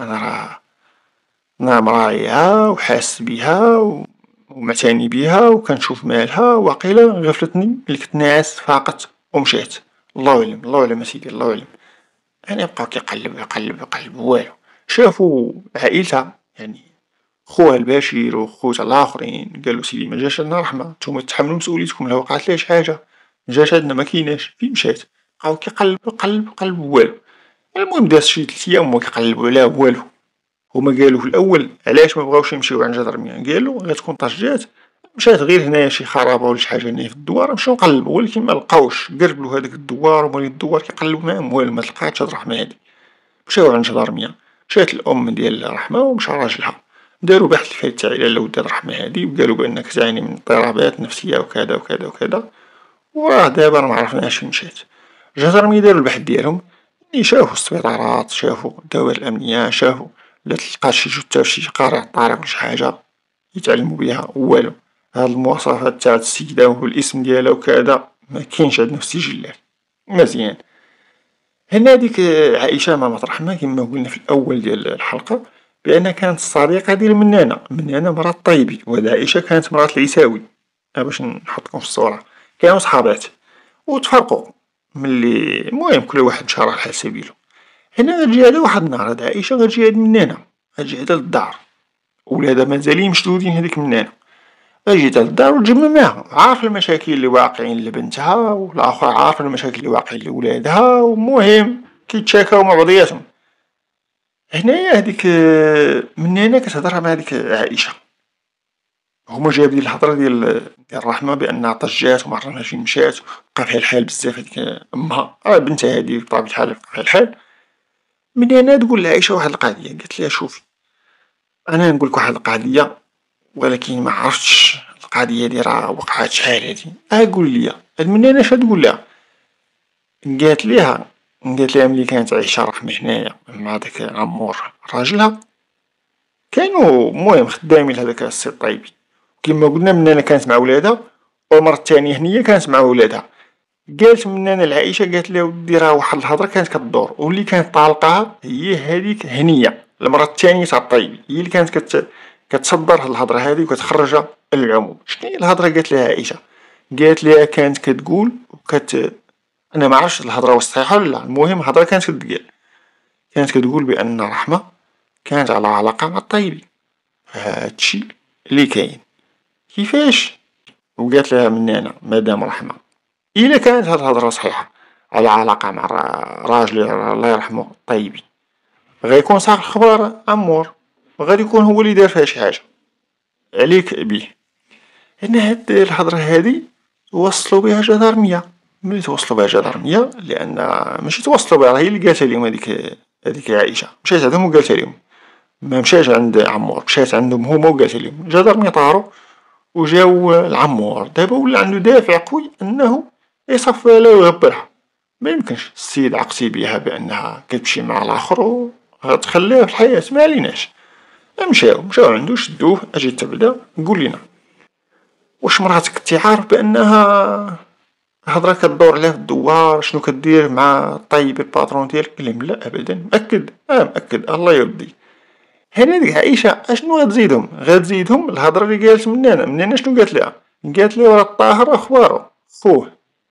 انا مراعيها وحاس بها ومعتني بها وكنشوف مالها، واقيلا غفلتني ملي كنت ناعس فاقت ومشات. الله اعلم الله اعلم اسيدي الله اعلم. يعني بقاو كيقلب والو. شافو عائلتها، يعني خوها البشير وخوتها الاخرين، قالو سيدي ما جاش عندنا رحمة، نتوما تحملوا مسؤوليتكم، لا وقعت ليها شي حاجة ما جاش عندنا ما كايناش فين مشات. بقاو كيقلب والو. المهم داز شي 3 ايام وهما كيقلبوا عليها والو. هما قالوا في الاول علاش ما بغاوش يمشيو عند جدرمية، قالوا غتكون طاجات مشات غير هنايا شي خرابه ولا شي حاجه هنايا في الدوار نمشيو نقلبوا. ولكن ما لقاوش، قربلوا هذاك الدوار ومولين الدوار كيقلبوا معاهم والو، ما لقاتش هاد الرحمه هادي. مشاو عند جدرمية، مشات الام ديال رحمه ومشى راجلها، داروا بحث الفات على ولد رحمه هادي، وقالوا بانها كتعاني من اضطرابات نفسيه وكذا وكذا وكذا. وراه دابا ما عرفناش فين مشات. جدرمية داروا البحث ديالهم، اللي شافوا السبيطارات، شافوا الدوائر الامنيه، شافوا لا تلقات شي جثه في شي قارع الطريق ولا شي حاجه يتعلموا بها والو. هاد المواصفات تاع السيدة والاسم ديالها وكذا ما كاينش عندنا في السجلات. مزيان. هنا ديك عائشة مامة رحمة كما قلنا في الأول ديال الحلقة بأنها كانت الصديقة ديال منانة مرات طيبي، وهاد عائشة كانت مرات العيساوي. باش نحطكم في الصورة، كانوا صحابات وتفرقوا ملي المهم كل واحد مشى راه لحال سبيلو. هنا غتجي هدا واحد النهار هاد عائشة غتجي هاد منانة، غتجي هدا للدار، ولادها مازالين مشدودين هاديك منانة. جيت للدار وتجمع معاها، عارف المشاكل اللي واقعين لبنتها، والاخر عارف المشاكل اللي واقعين لولادها، ومهم كيتشاكاو مع بعضياتهم. هنايا هذيك منينة كتهضر مع هذيك عائشة، هما جايبين الهضره ديال الرحمة بانها طجات وما عرفناش فين مشات، بقى فيها الحال بزاف هذيك امها، بنتها هذه بطبيعة الحال بقى فيها الحال. منينة تقول لعائشة واحد القضية، قالت لها شوفي انا نقول لك واحد القضية، ولكن ما عرفتش القضية هادي راه وقعات شحال هادي، قول لي. المنانة اش تقول لها؟ قالت ليها ملي كانت عايشة رحمة هنايا مع داك عمور راجلها، كانوا المهم خدامين لهداك السي الطيبي، كما قلنا منانة كانت مع ولادها، والمرة الثانية هنية كانت مع ولادها. قالت منانة لعائشة، قالت لها ودي راه واحد الهضرة كانت كدور، واللي كانت طالقاها هي هذيك هنية المرة الثانية تاع الطيبي، هي اللي كانت كتصدر هاد الهضرة هادي وكتخرجها للعموم. شنو هي الهضرة؟ قالت لها عائشة، قالت لها كانت كتقول انا ما عرفتش الهضرة واش صحيحة ولا لا، المهم الهضرة كانت كتقال، كانت كتقول بان رحمة كانت على علاقة مع الطيبي. هادشي اللي كاين. كيفاش؟ وقالت لها منانة مدام رحمة الا كانت هاد الهضرة صحيحة على علاقة مع راجل الله يرحمه الطيبي، غيكون صح الخبر عمور، غادي يكون هو اللي دار فيها شي حاجة. عليك به. هنا هاد الهضرة هادي وصلوا بها جدارمية. ملي توصلوا بها جدارمية، لأن ماشي توصلوا بها، راه هي اللي قالتها ليهم هاديك عائشة، مشات عندهم وقالتها ليهم، ما مشاش عند عمور، مشات عندهم هما وقالتها ليهم. الجدارمية طاروا وجاو لعمور، دابا ولا عنده دافع قوي انه يصفى لا ويغبرها. ما يمكنش السيد عقتي بها بانها كتمشي مع الاخر وغتخليها في الحياة، ما عليناش. مشاو عنده شدوه، اجي تبدا قول لنا واش مراتك كنتي عارف بانها هضره كدور عليها في الدوار، شنو كدير مع طيب الباترون ديالك؟ قال لهم لا ابدا. مأكد؟ مأكد. الله يودي. هنا ديك عائشة اشنو غتزيدهم الهضرة اللي قالت من انا شنو قالت لها؟ قالت لها راه الطاهر اخبارو خوه.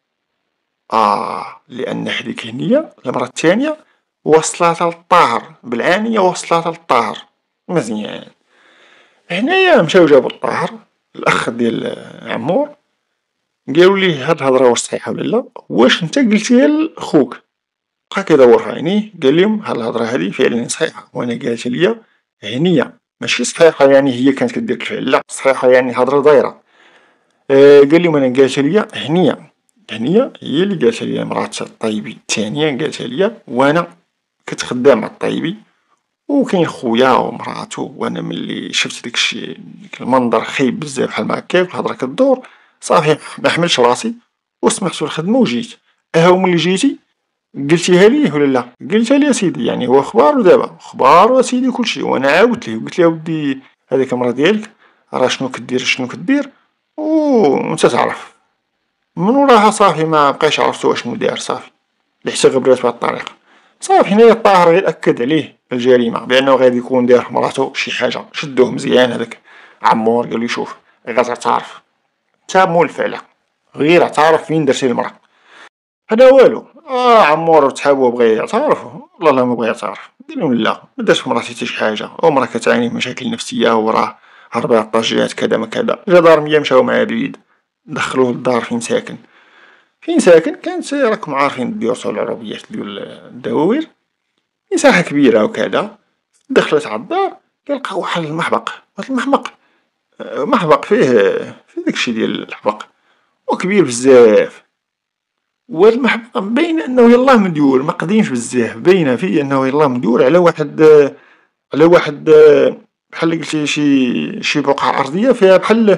لان هذيك هنية المرة الثانية وصلات للطاهر بالعانية، وصلات للطاهر مزيان. هنايا مشاو جابو الطاهر الاخ ديال عمور، قالوا ليه هاد الهضرة واش صحيحة ولا لا، واش انت قلتيها لخوك؟ بقى كيدور في عينيه، قال لهم هاد الهضرة هادي فعلا صحيحة، وانا قالت ليا هنية، ماشي صحيحة يعني هي كانت كدير الفعل، لا صحيحة يعني هضرة دايرة. قال لهم انا قالت ليا هنية هي اللي قالت ليا، مرات الطيبي الثانية قالت ليا، وانا كنت خدام مع الطيبي وكاين خويا ومراتو، وانا ملي شفت داك المنظر خايب بزاف بحال ما هكاك والهضرة كدور، صافي ما حملتش راسي وسمحت الخدمة وجيت. اهو ملي جيتي قلتيها ليه ولا لا؟ قلتها ليه سيدي، يعني هو اخبار ودابا اخبار سيدي كلشي، وانا عاودت ليه قلت له ودي هذيك المرا ديالك راه شنو كدير وانت تعرف. من وراها صافي ما بقيتش عرفتو اشنو دار، صافي حتى غبرات بهاد الطريقة. صافي هنايا الطاهر غير اكد عليه الجريمة بانه غادي يكون دار في مراتو شي حاجة. شدوه مزيان هذاك عمور، قال له شوف غير تعترف، انت مول الفعلة، غير اعترف فين درتي المرا. هذا والو. عمور تحابو بغى يعترف، والله لا ما بغى يعترف. قال لهم لا ما درتش في مراتي حتى شي حاجة، ومرا كتعاني من مشاكل نفسية وراه هربا الطاجيات كذا ما كذا. جدارمية مشاو معاه بعيد، دخلوه للدار فين ساكن كانت راكم عارفين الديور العربيات ديال الدواوير، مساحة كبيرة وكذا. دخلت على الدار كيلقى واحد المحبق، هاد المحبق محبق فيه داكشي ديال الحبق وكبير بزاف. والمحبق باين انه يلاه مديور، ما قديمش بزاف، باينه فيه انه يلاه مديور على واحد بحال قلتي شي بقعة ارضية فيها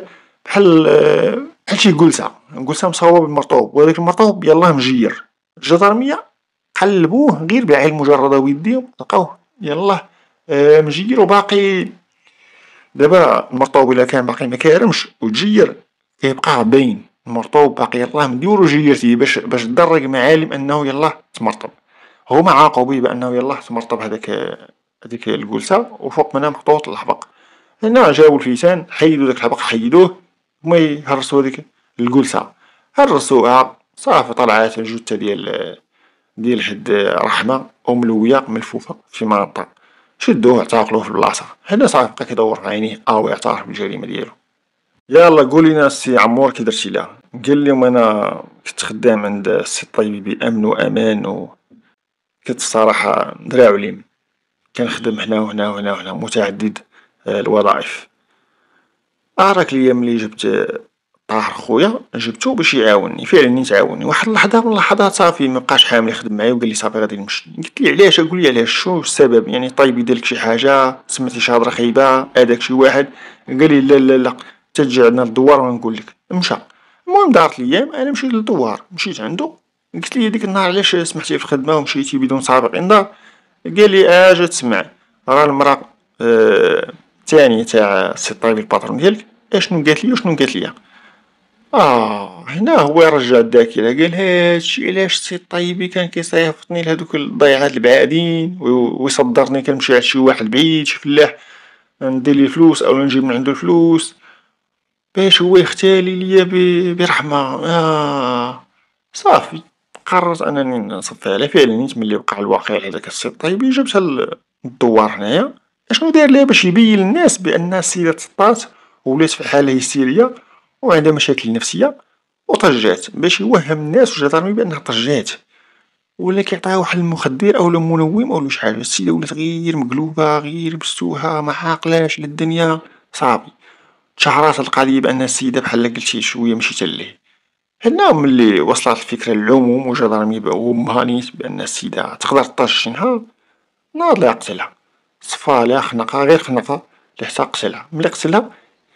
بحال شي جلسة مصاوبة بالمرطوب، وهذاك المرطوب يلاه مجير. الجدرمية قلبوه غير بالعين المجردة ويديهم لقاوه يلاه مجير وباقي. دابا المرطوب الا كان باقي مكارمش وتجير كيبقى باين المرطوب باقي يلاه مديور وجيرتيه باش تدرك معالم انه يلاه تمرطب. هما عاقوا به بانه يلاه تمرطب هذيك الجلسة، وفوق منها محطوط الحبق. هنا جاو الفيسان حيدو داك الحبق، حيدوه هما يهرسو هذيك الجلسة، هرسوها صافي طلعات الجثة ديال حد رحمة وملوية ملفوفة في منطقة. شدوه اعتقلوه في البلاصة. هنا صافي بقى كيدور في عينيه ويعترف بالجريمة ديالو. يلا قول لنا السي عمور كي درتي لها؟ قال لهم انا كنت خدام عند السي الطيبي بامن وامان، وكنت الصراحه دراع وليم، كنخدم هنا وهنا وهنا وهنا متعدد الوظائف. راك ليا ملي جبت طاهر خويا جبتو باش يعاونني، فعلا يتعاونني. واحد اللحظه من اللحظات صافي مبقاش حامل يخدم معايا وقال لي صافي غادي نمشي. قلت لي علاش؟ قول لي علاش، شنو السبب؟ يعني طيب يدير شي حاجه، سمعتي شي هضره خايبه، هذاك شي واحد؟ قال لي لا لا لا تجي عندنا للدوار ونقول لك. مشى. المهم دارت الايام انا مشيت للدوار، مشيت عنده قلت لي ديك النهار علاش سمحتي في الخدمه ومشيتي بدون سابق انذار؟ قال لي اجا تسمع، راه المراه الثانية تاع السي الطيبي الباترون ديالك اشنو قالت لي وشنو قالت لي. هنا هو رجع الذاكرة، قال هادشي علاش السي الطيبي كان كيصيفطني لهادوك الضيعات البعادين ويصدرني كنمشي عند شي واحد بعيد شي فلاح ندير ليه الفلوس او نجيب من عنده الفلوس باش هو يختالي ليا برحمة. صافي قررت انني نصفي عليه. فعلا نيت ملي وقع الواقع هذاك السي الطيبي جبتها للدوار هنايا. اشنو داير ليها؟ باش يبين للناس بان السيدة تسطات ولات في حالة هستيرية وعندها مشاكل نفسية وطجات، باش يوهم الناس والجدرمي بانها طجات ولا كيعطيها واحد المخدر او منوم او شي حاجة. السيدة ولات غير مقلوبة، غير مستوحة، ما عاقلاش للدنيا. صافي تشهرات القضية بأن السيدة بحال قلتي شوية ماشي تليه. هنا ملي وصلت الفكرة للعموم وجدرمي وأمها نيت بأن السيدة تقدر طاش شي ناض ليها قتلها، صفا ليها خنقها غير خنقها لحتى قتلها. ملي قتلها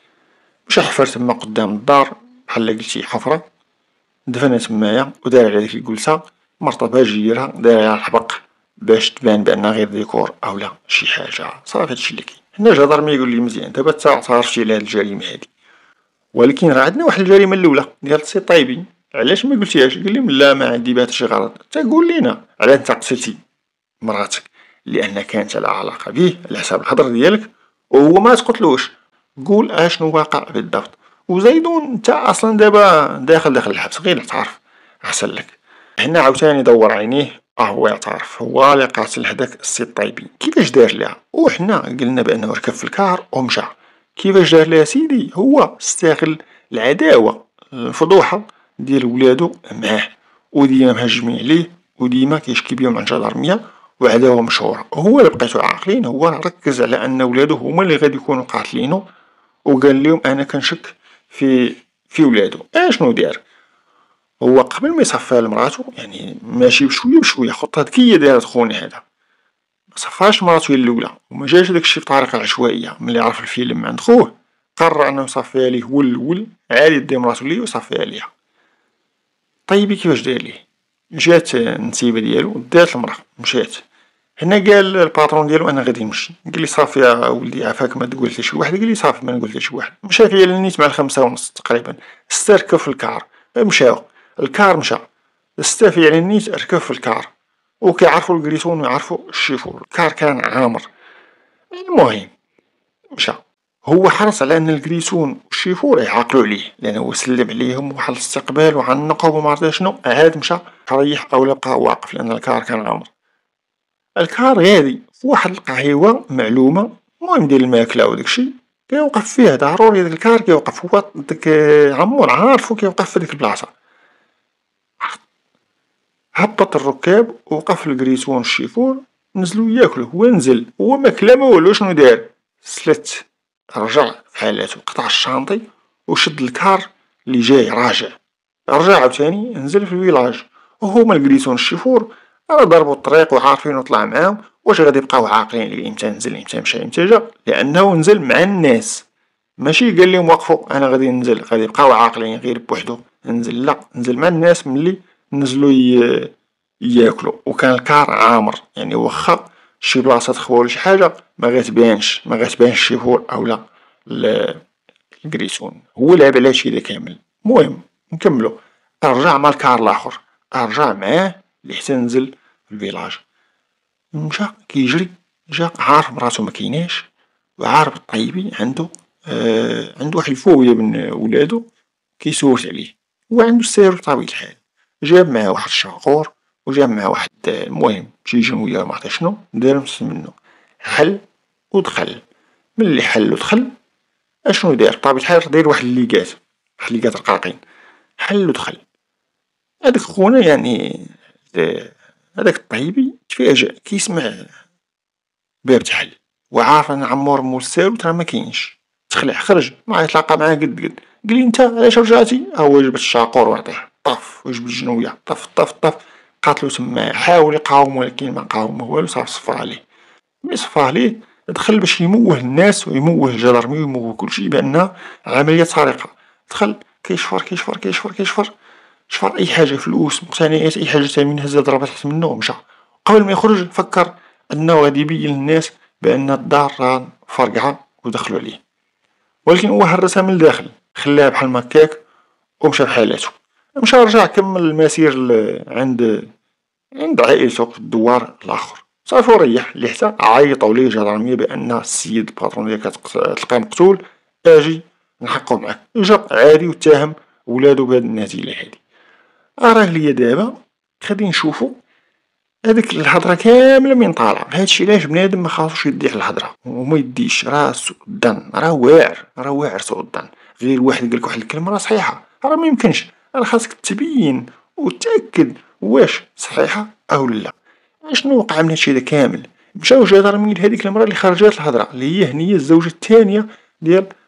مشى حفر تما قدام الدار بحال قلتي حفرة، دفنها تمايا ودار على ديك الجلسة مرطبها جيرها دار عليها الحبق باش تبان بأنها غير ديكور أولا شي حاجة. صافي هادشي اللي كاين. هنا جدرمي يقول لي مزيان دابا تا اعترفتي على هاد الجريمة هادي، ولكن راه عندنا واحد الجريمة الأولى ديال السي طيبي، علاش ما قلتيهاش؟ قال لي لا ما عندي بها شي غرض. تقول لينا علاش انت قتلتي مراتك؟ لأن كانت على علاقة به على حساب الهضر ديالك وهو ما تقتلوش. قول اشنو واقع بالضبط. وزيدون انت اصلا دابا داخل الحبس غير تعرف احسن لك. هنا عاوتاني دور عينيه هو يعترف هو اللي قاتل هداك السي الطيبي. كيفاش دار ليها؟ وحنا قلنا بانه ركب في الكار ومشى. كيفاش دار ليها سيدي؟ هو استغل العداوة الفضوحة ديال ولادو معاه وديما مهجمين عليه وديما كيشكي بيهم عن جدارمية وعداوة مشهورة. هو اللي بقيتو عاقلين هو ركز على ان ولادو هما اللي غادي يكونوا قاتلينو وقال لهم انا كنشك في ولادو. اشنو دار؟ هو قبل ما يصفيها لمراتو يعني ماشي بشويه بشويه خطه ذكيه دارت خوني هذا، ما صفاش مراتو هي الاولى وما جاش داكشي بطريقه عشوائيه. ملي عرف الفيلم عند خوه قرر انه يصفيها ليه هو الاول عادي دي مراتو ليه وصفيها ليها. طيبي كيفاش دار ليه؟ جات النسيبه ديالو دات المراه مشات. هنا قال الباترون ديالو انا غادي نمشي. قال لي صافي يا ولدي عافاك ما تقول حتى شي واحد. قال لي صافي ما نقول حتى شي واحد. مشى فيا للنيت مع 5:30 تقريبا. ستا ركب في الكار مشاو. الكار مشى ستا في على النيت ركب في الكار وكيعرفوا الكريسون ويعرفوا الشيفور. الكار كان عامر. المهم مشى. هو حرص على ان الكريسون والشيفور يعاقلوا عليه لانه هو سلم عليهم وحل الاستقبال وعنقهم وما عرفت شنو. عاد مشى ريح اولا بقى واقف لان الكار كان عامر. الكار غادي فواحد القهيوة معلومة المهم ديال الماكلة وداكشي كيوقف فيها ضروري. داك الكار كيوقف هو داك عمور عارفو كيوقف في ديك البلاصة. هبط الركاب ووقف الكريسون الشيفور نزلو ياكلو. هو نزل هو ماكلا ما والو. شنو دار؟ سلت رجع فحالاتو قطع الشانطي وشد الكار اللي جاي راجع. رجع عاوتاني نزل في الفيلاج وهما الكريسون الشيفور راه ضربوا الطريق وعارفين طلع معاهم. واش غادي يبقاو عاقلين عليه امتى نزل امتى مشى امتى جا؟ لانه نزل مع الناس ماشي قال لهم وقفوا انا غادي ننزل. غادي يبقاو عاقلين غير بوحدو نزل؟ لا نزل مع الناس. ملي نزلوا ياكلوا وكان الكار عامر يعني واخا شي بلاصه تخوى ولا شي حاجه ما غتبانش الشيفور اولا الكريسون. هو لعب على هادشي دا كامل. المهم نكملو. رجع مع الكار الاخر رجع معاه لحتى نزل في الفيلاج. مشى كيجري جا عارف مراتو ما كايناش وعارف الطيبي عنده واحد الفوبيا من ولادو كيسولت عليه. هو عنده السير بطبيعة الحال. جاب معاه واحد الشاقور وجاب معاه واحد المهم شي جنوية ما عرفت شنو دار منو حل ودخل. ملي حل ودخل اشنو دار؟ بطبيعة الحال داير واحد الليقات رقاقين. حل ودخل. هذاك خونا يعني هذاك الطيبي تفاجأ كيسمع باب تحل وعارف ان عمور مول الساروت راه ما كاينش. تخلع خرج ما يتلاقى معاه قد. قال لي انت علاش رجعتي؟ هو جبت الشاقور وعطيه طف وجبت الجنويه طف قاتلو تما. حاول يقاوم ولكن ما قاوم والو صافي صفا عليه. ملي صفا عليه دخل باش يموه الناس ويموه الجدرمي ويموه كلشي بان عمليه سرقه. دخل كيشفر شفر اي حاجه فلوس مقتنيات اي حاجه ثمينه هزها ضربها تحت منه ومشى. قبل ما يخرج فكر انه غادي يبين للناس بان الدار راه فرقعه ودخلوا عليه. ولكن هو هرسها من الداخل خلاها بحال مكاك ومشى بحالاتو. مشى رجع كمل المسير عند عائلته في الدوار الاخر. صافي وريح اللي حتى عيطوا ليه جدرمية بان السيد الباترون ديالك تلقاه مقتول اجي نحقو معاك. جا عادي واتهم ولادو بهاد النتيجه هادي. راه ليا دابا غادي نشوفو هذيك الهضره كامله من طالع. هادشي علاش بنادم ما خاصوش يدي على الهضره وما يديش راه سوء الظن راه واعر سوء الظن. غير واحد قالك واحد الكلمه راه صحيحه راه ما يمكنش. راه خاصك تبين وتاكد واش صحيحه او لا. شنو وقع من هادشي هذا كامل؟ مشاو جدرمي لهاديك المراه اللي خرجات الهضره اللي هي هنيه الزوجه الثانيه ديال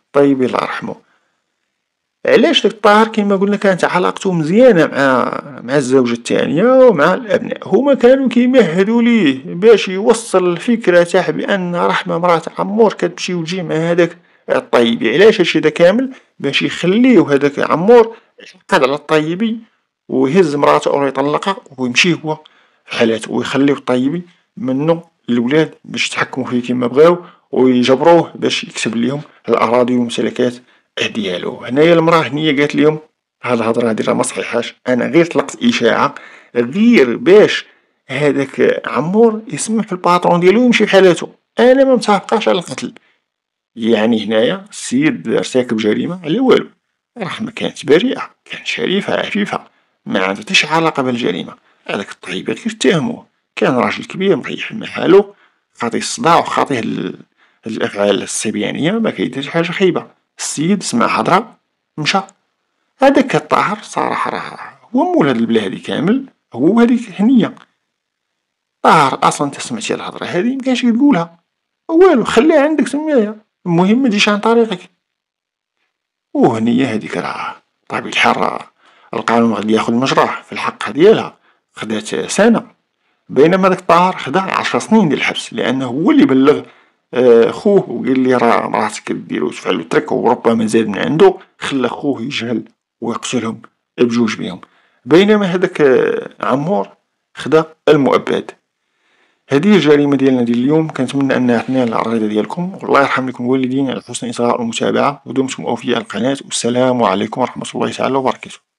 الطيبي الله يرحمه. علاش داك الطاهر كيما قلنا كانت علاقته مزيانة مع الزوجة الثانية ومع الأبناء، هما كانوا كيمهدوا ليه باش يوصل الفكرة تاع بأن رحمة مرات عمور كتمشي وتجي مع هداك الطيبي. علاش هادشي دا كامل؟ باش يخليو هداك عمور يعقد على الطيبي ويهز مراته أو يطلقها ويمشي هو في حالاته، ويخليو الطيبي منو الولاد باش يتحكموا فيه كيما بغاو ويجبروه باش يكسب ليهم الأراضي والممتلكات ديالو. هنايا المراه هي قالت لهم هاد الهضره هادي راه ما صحيحاش، انا غير طلقت اشاعه غير باش هذاك عمور يسمح الباترون ديالو يمشي بحالاتو، انا ما متفقاش على القتل. يعني هنايا السيد ارتكب جريمه على والو، رحمه كانت بريئه، كانت شريفه عفيفه، ما عندها حتى شي علاقه بالجريمه. هذاك الطيب غير اتهموه، كان راجل كبير مريح مع حالو، خاطيه الصداع وخاطيه الافعال الصبيانيه، ما كيدير شي حاجه خايبه. السيد سمع هضره مشى. هذاك الطاهر صراحة راه هو مول هاد البلاد كامل، هو وهاديك هنية. طاهر أصلا انت سمعتي الهضرة هادي مكانش تقولها والو، خليها عندك تمايا، المهم متجيش عن طريقك. وهنية هاديك راه بطبيعة الحال راه القانون غادي ياخد مجراه في الحق ديالها، خدات سنة، بينما داك الطاهر خدا 10 سنين ديال الحبس، لأنه هو اللي بلغ خوه وقال لي راه مراتك ديرو تفعلو ترك، وربما زاد من عنده خلى خوه يجهل ويقتلهم بجوج بيهم. بينما هداك عمور خدا المؤبد. هذه الجريمة ديالنا ديال اليوم، كنتمنى انها تنال الرضا ديالكم، والله يرحم لكم الوالدين على حسن الاصغاء والمتابعة، ودمتم اوفياء القناة، والسلام عليكم ورحمة الله تعالى وبركاته.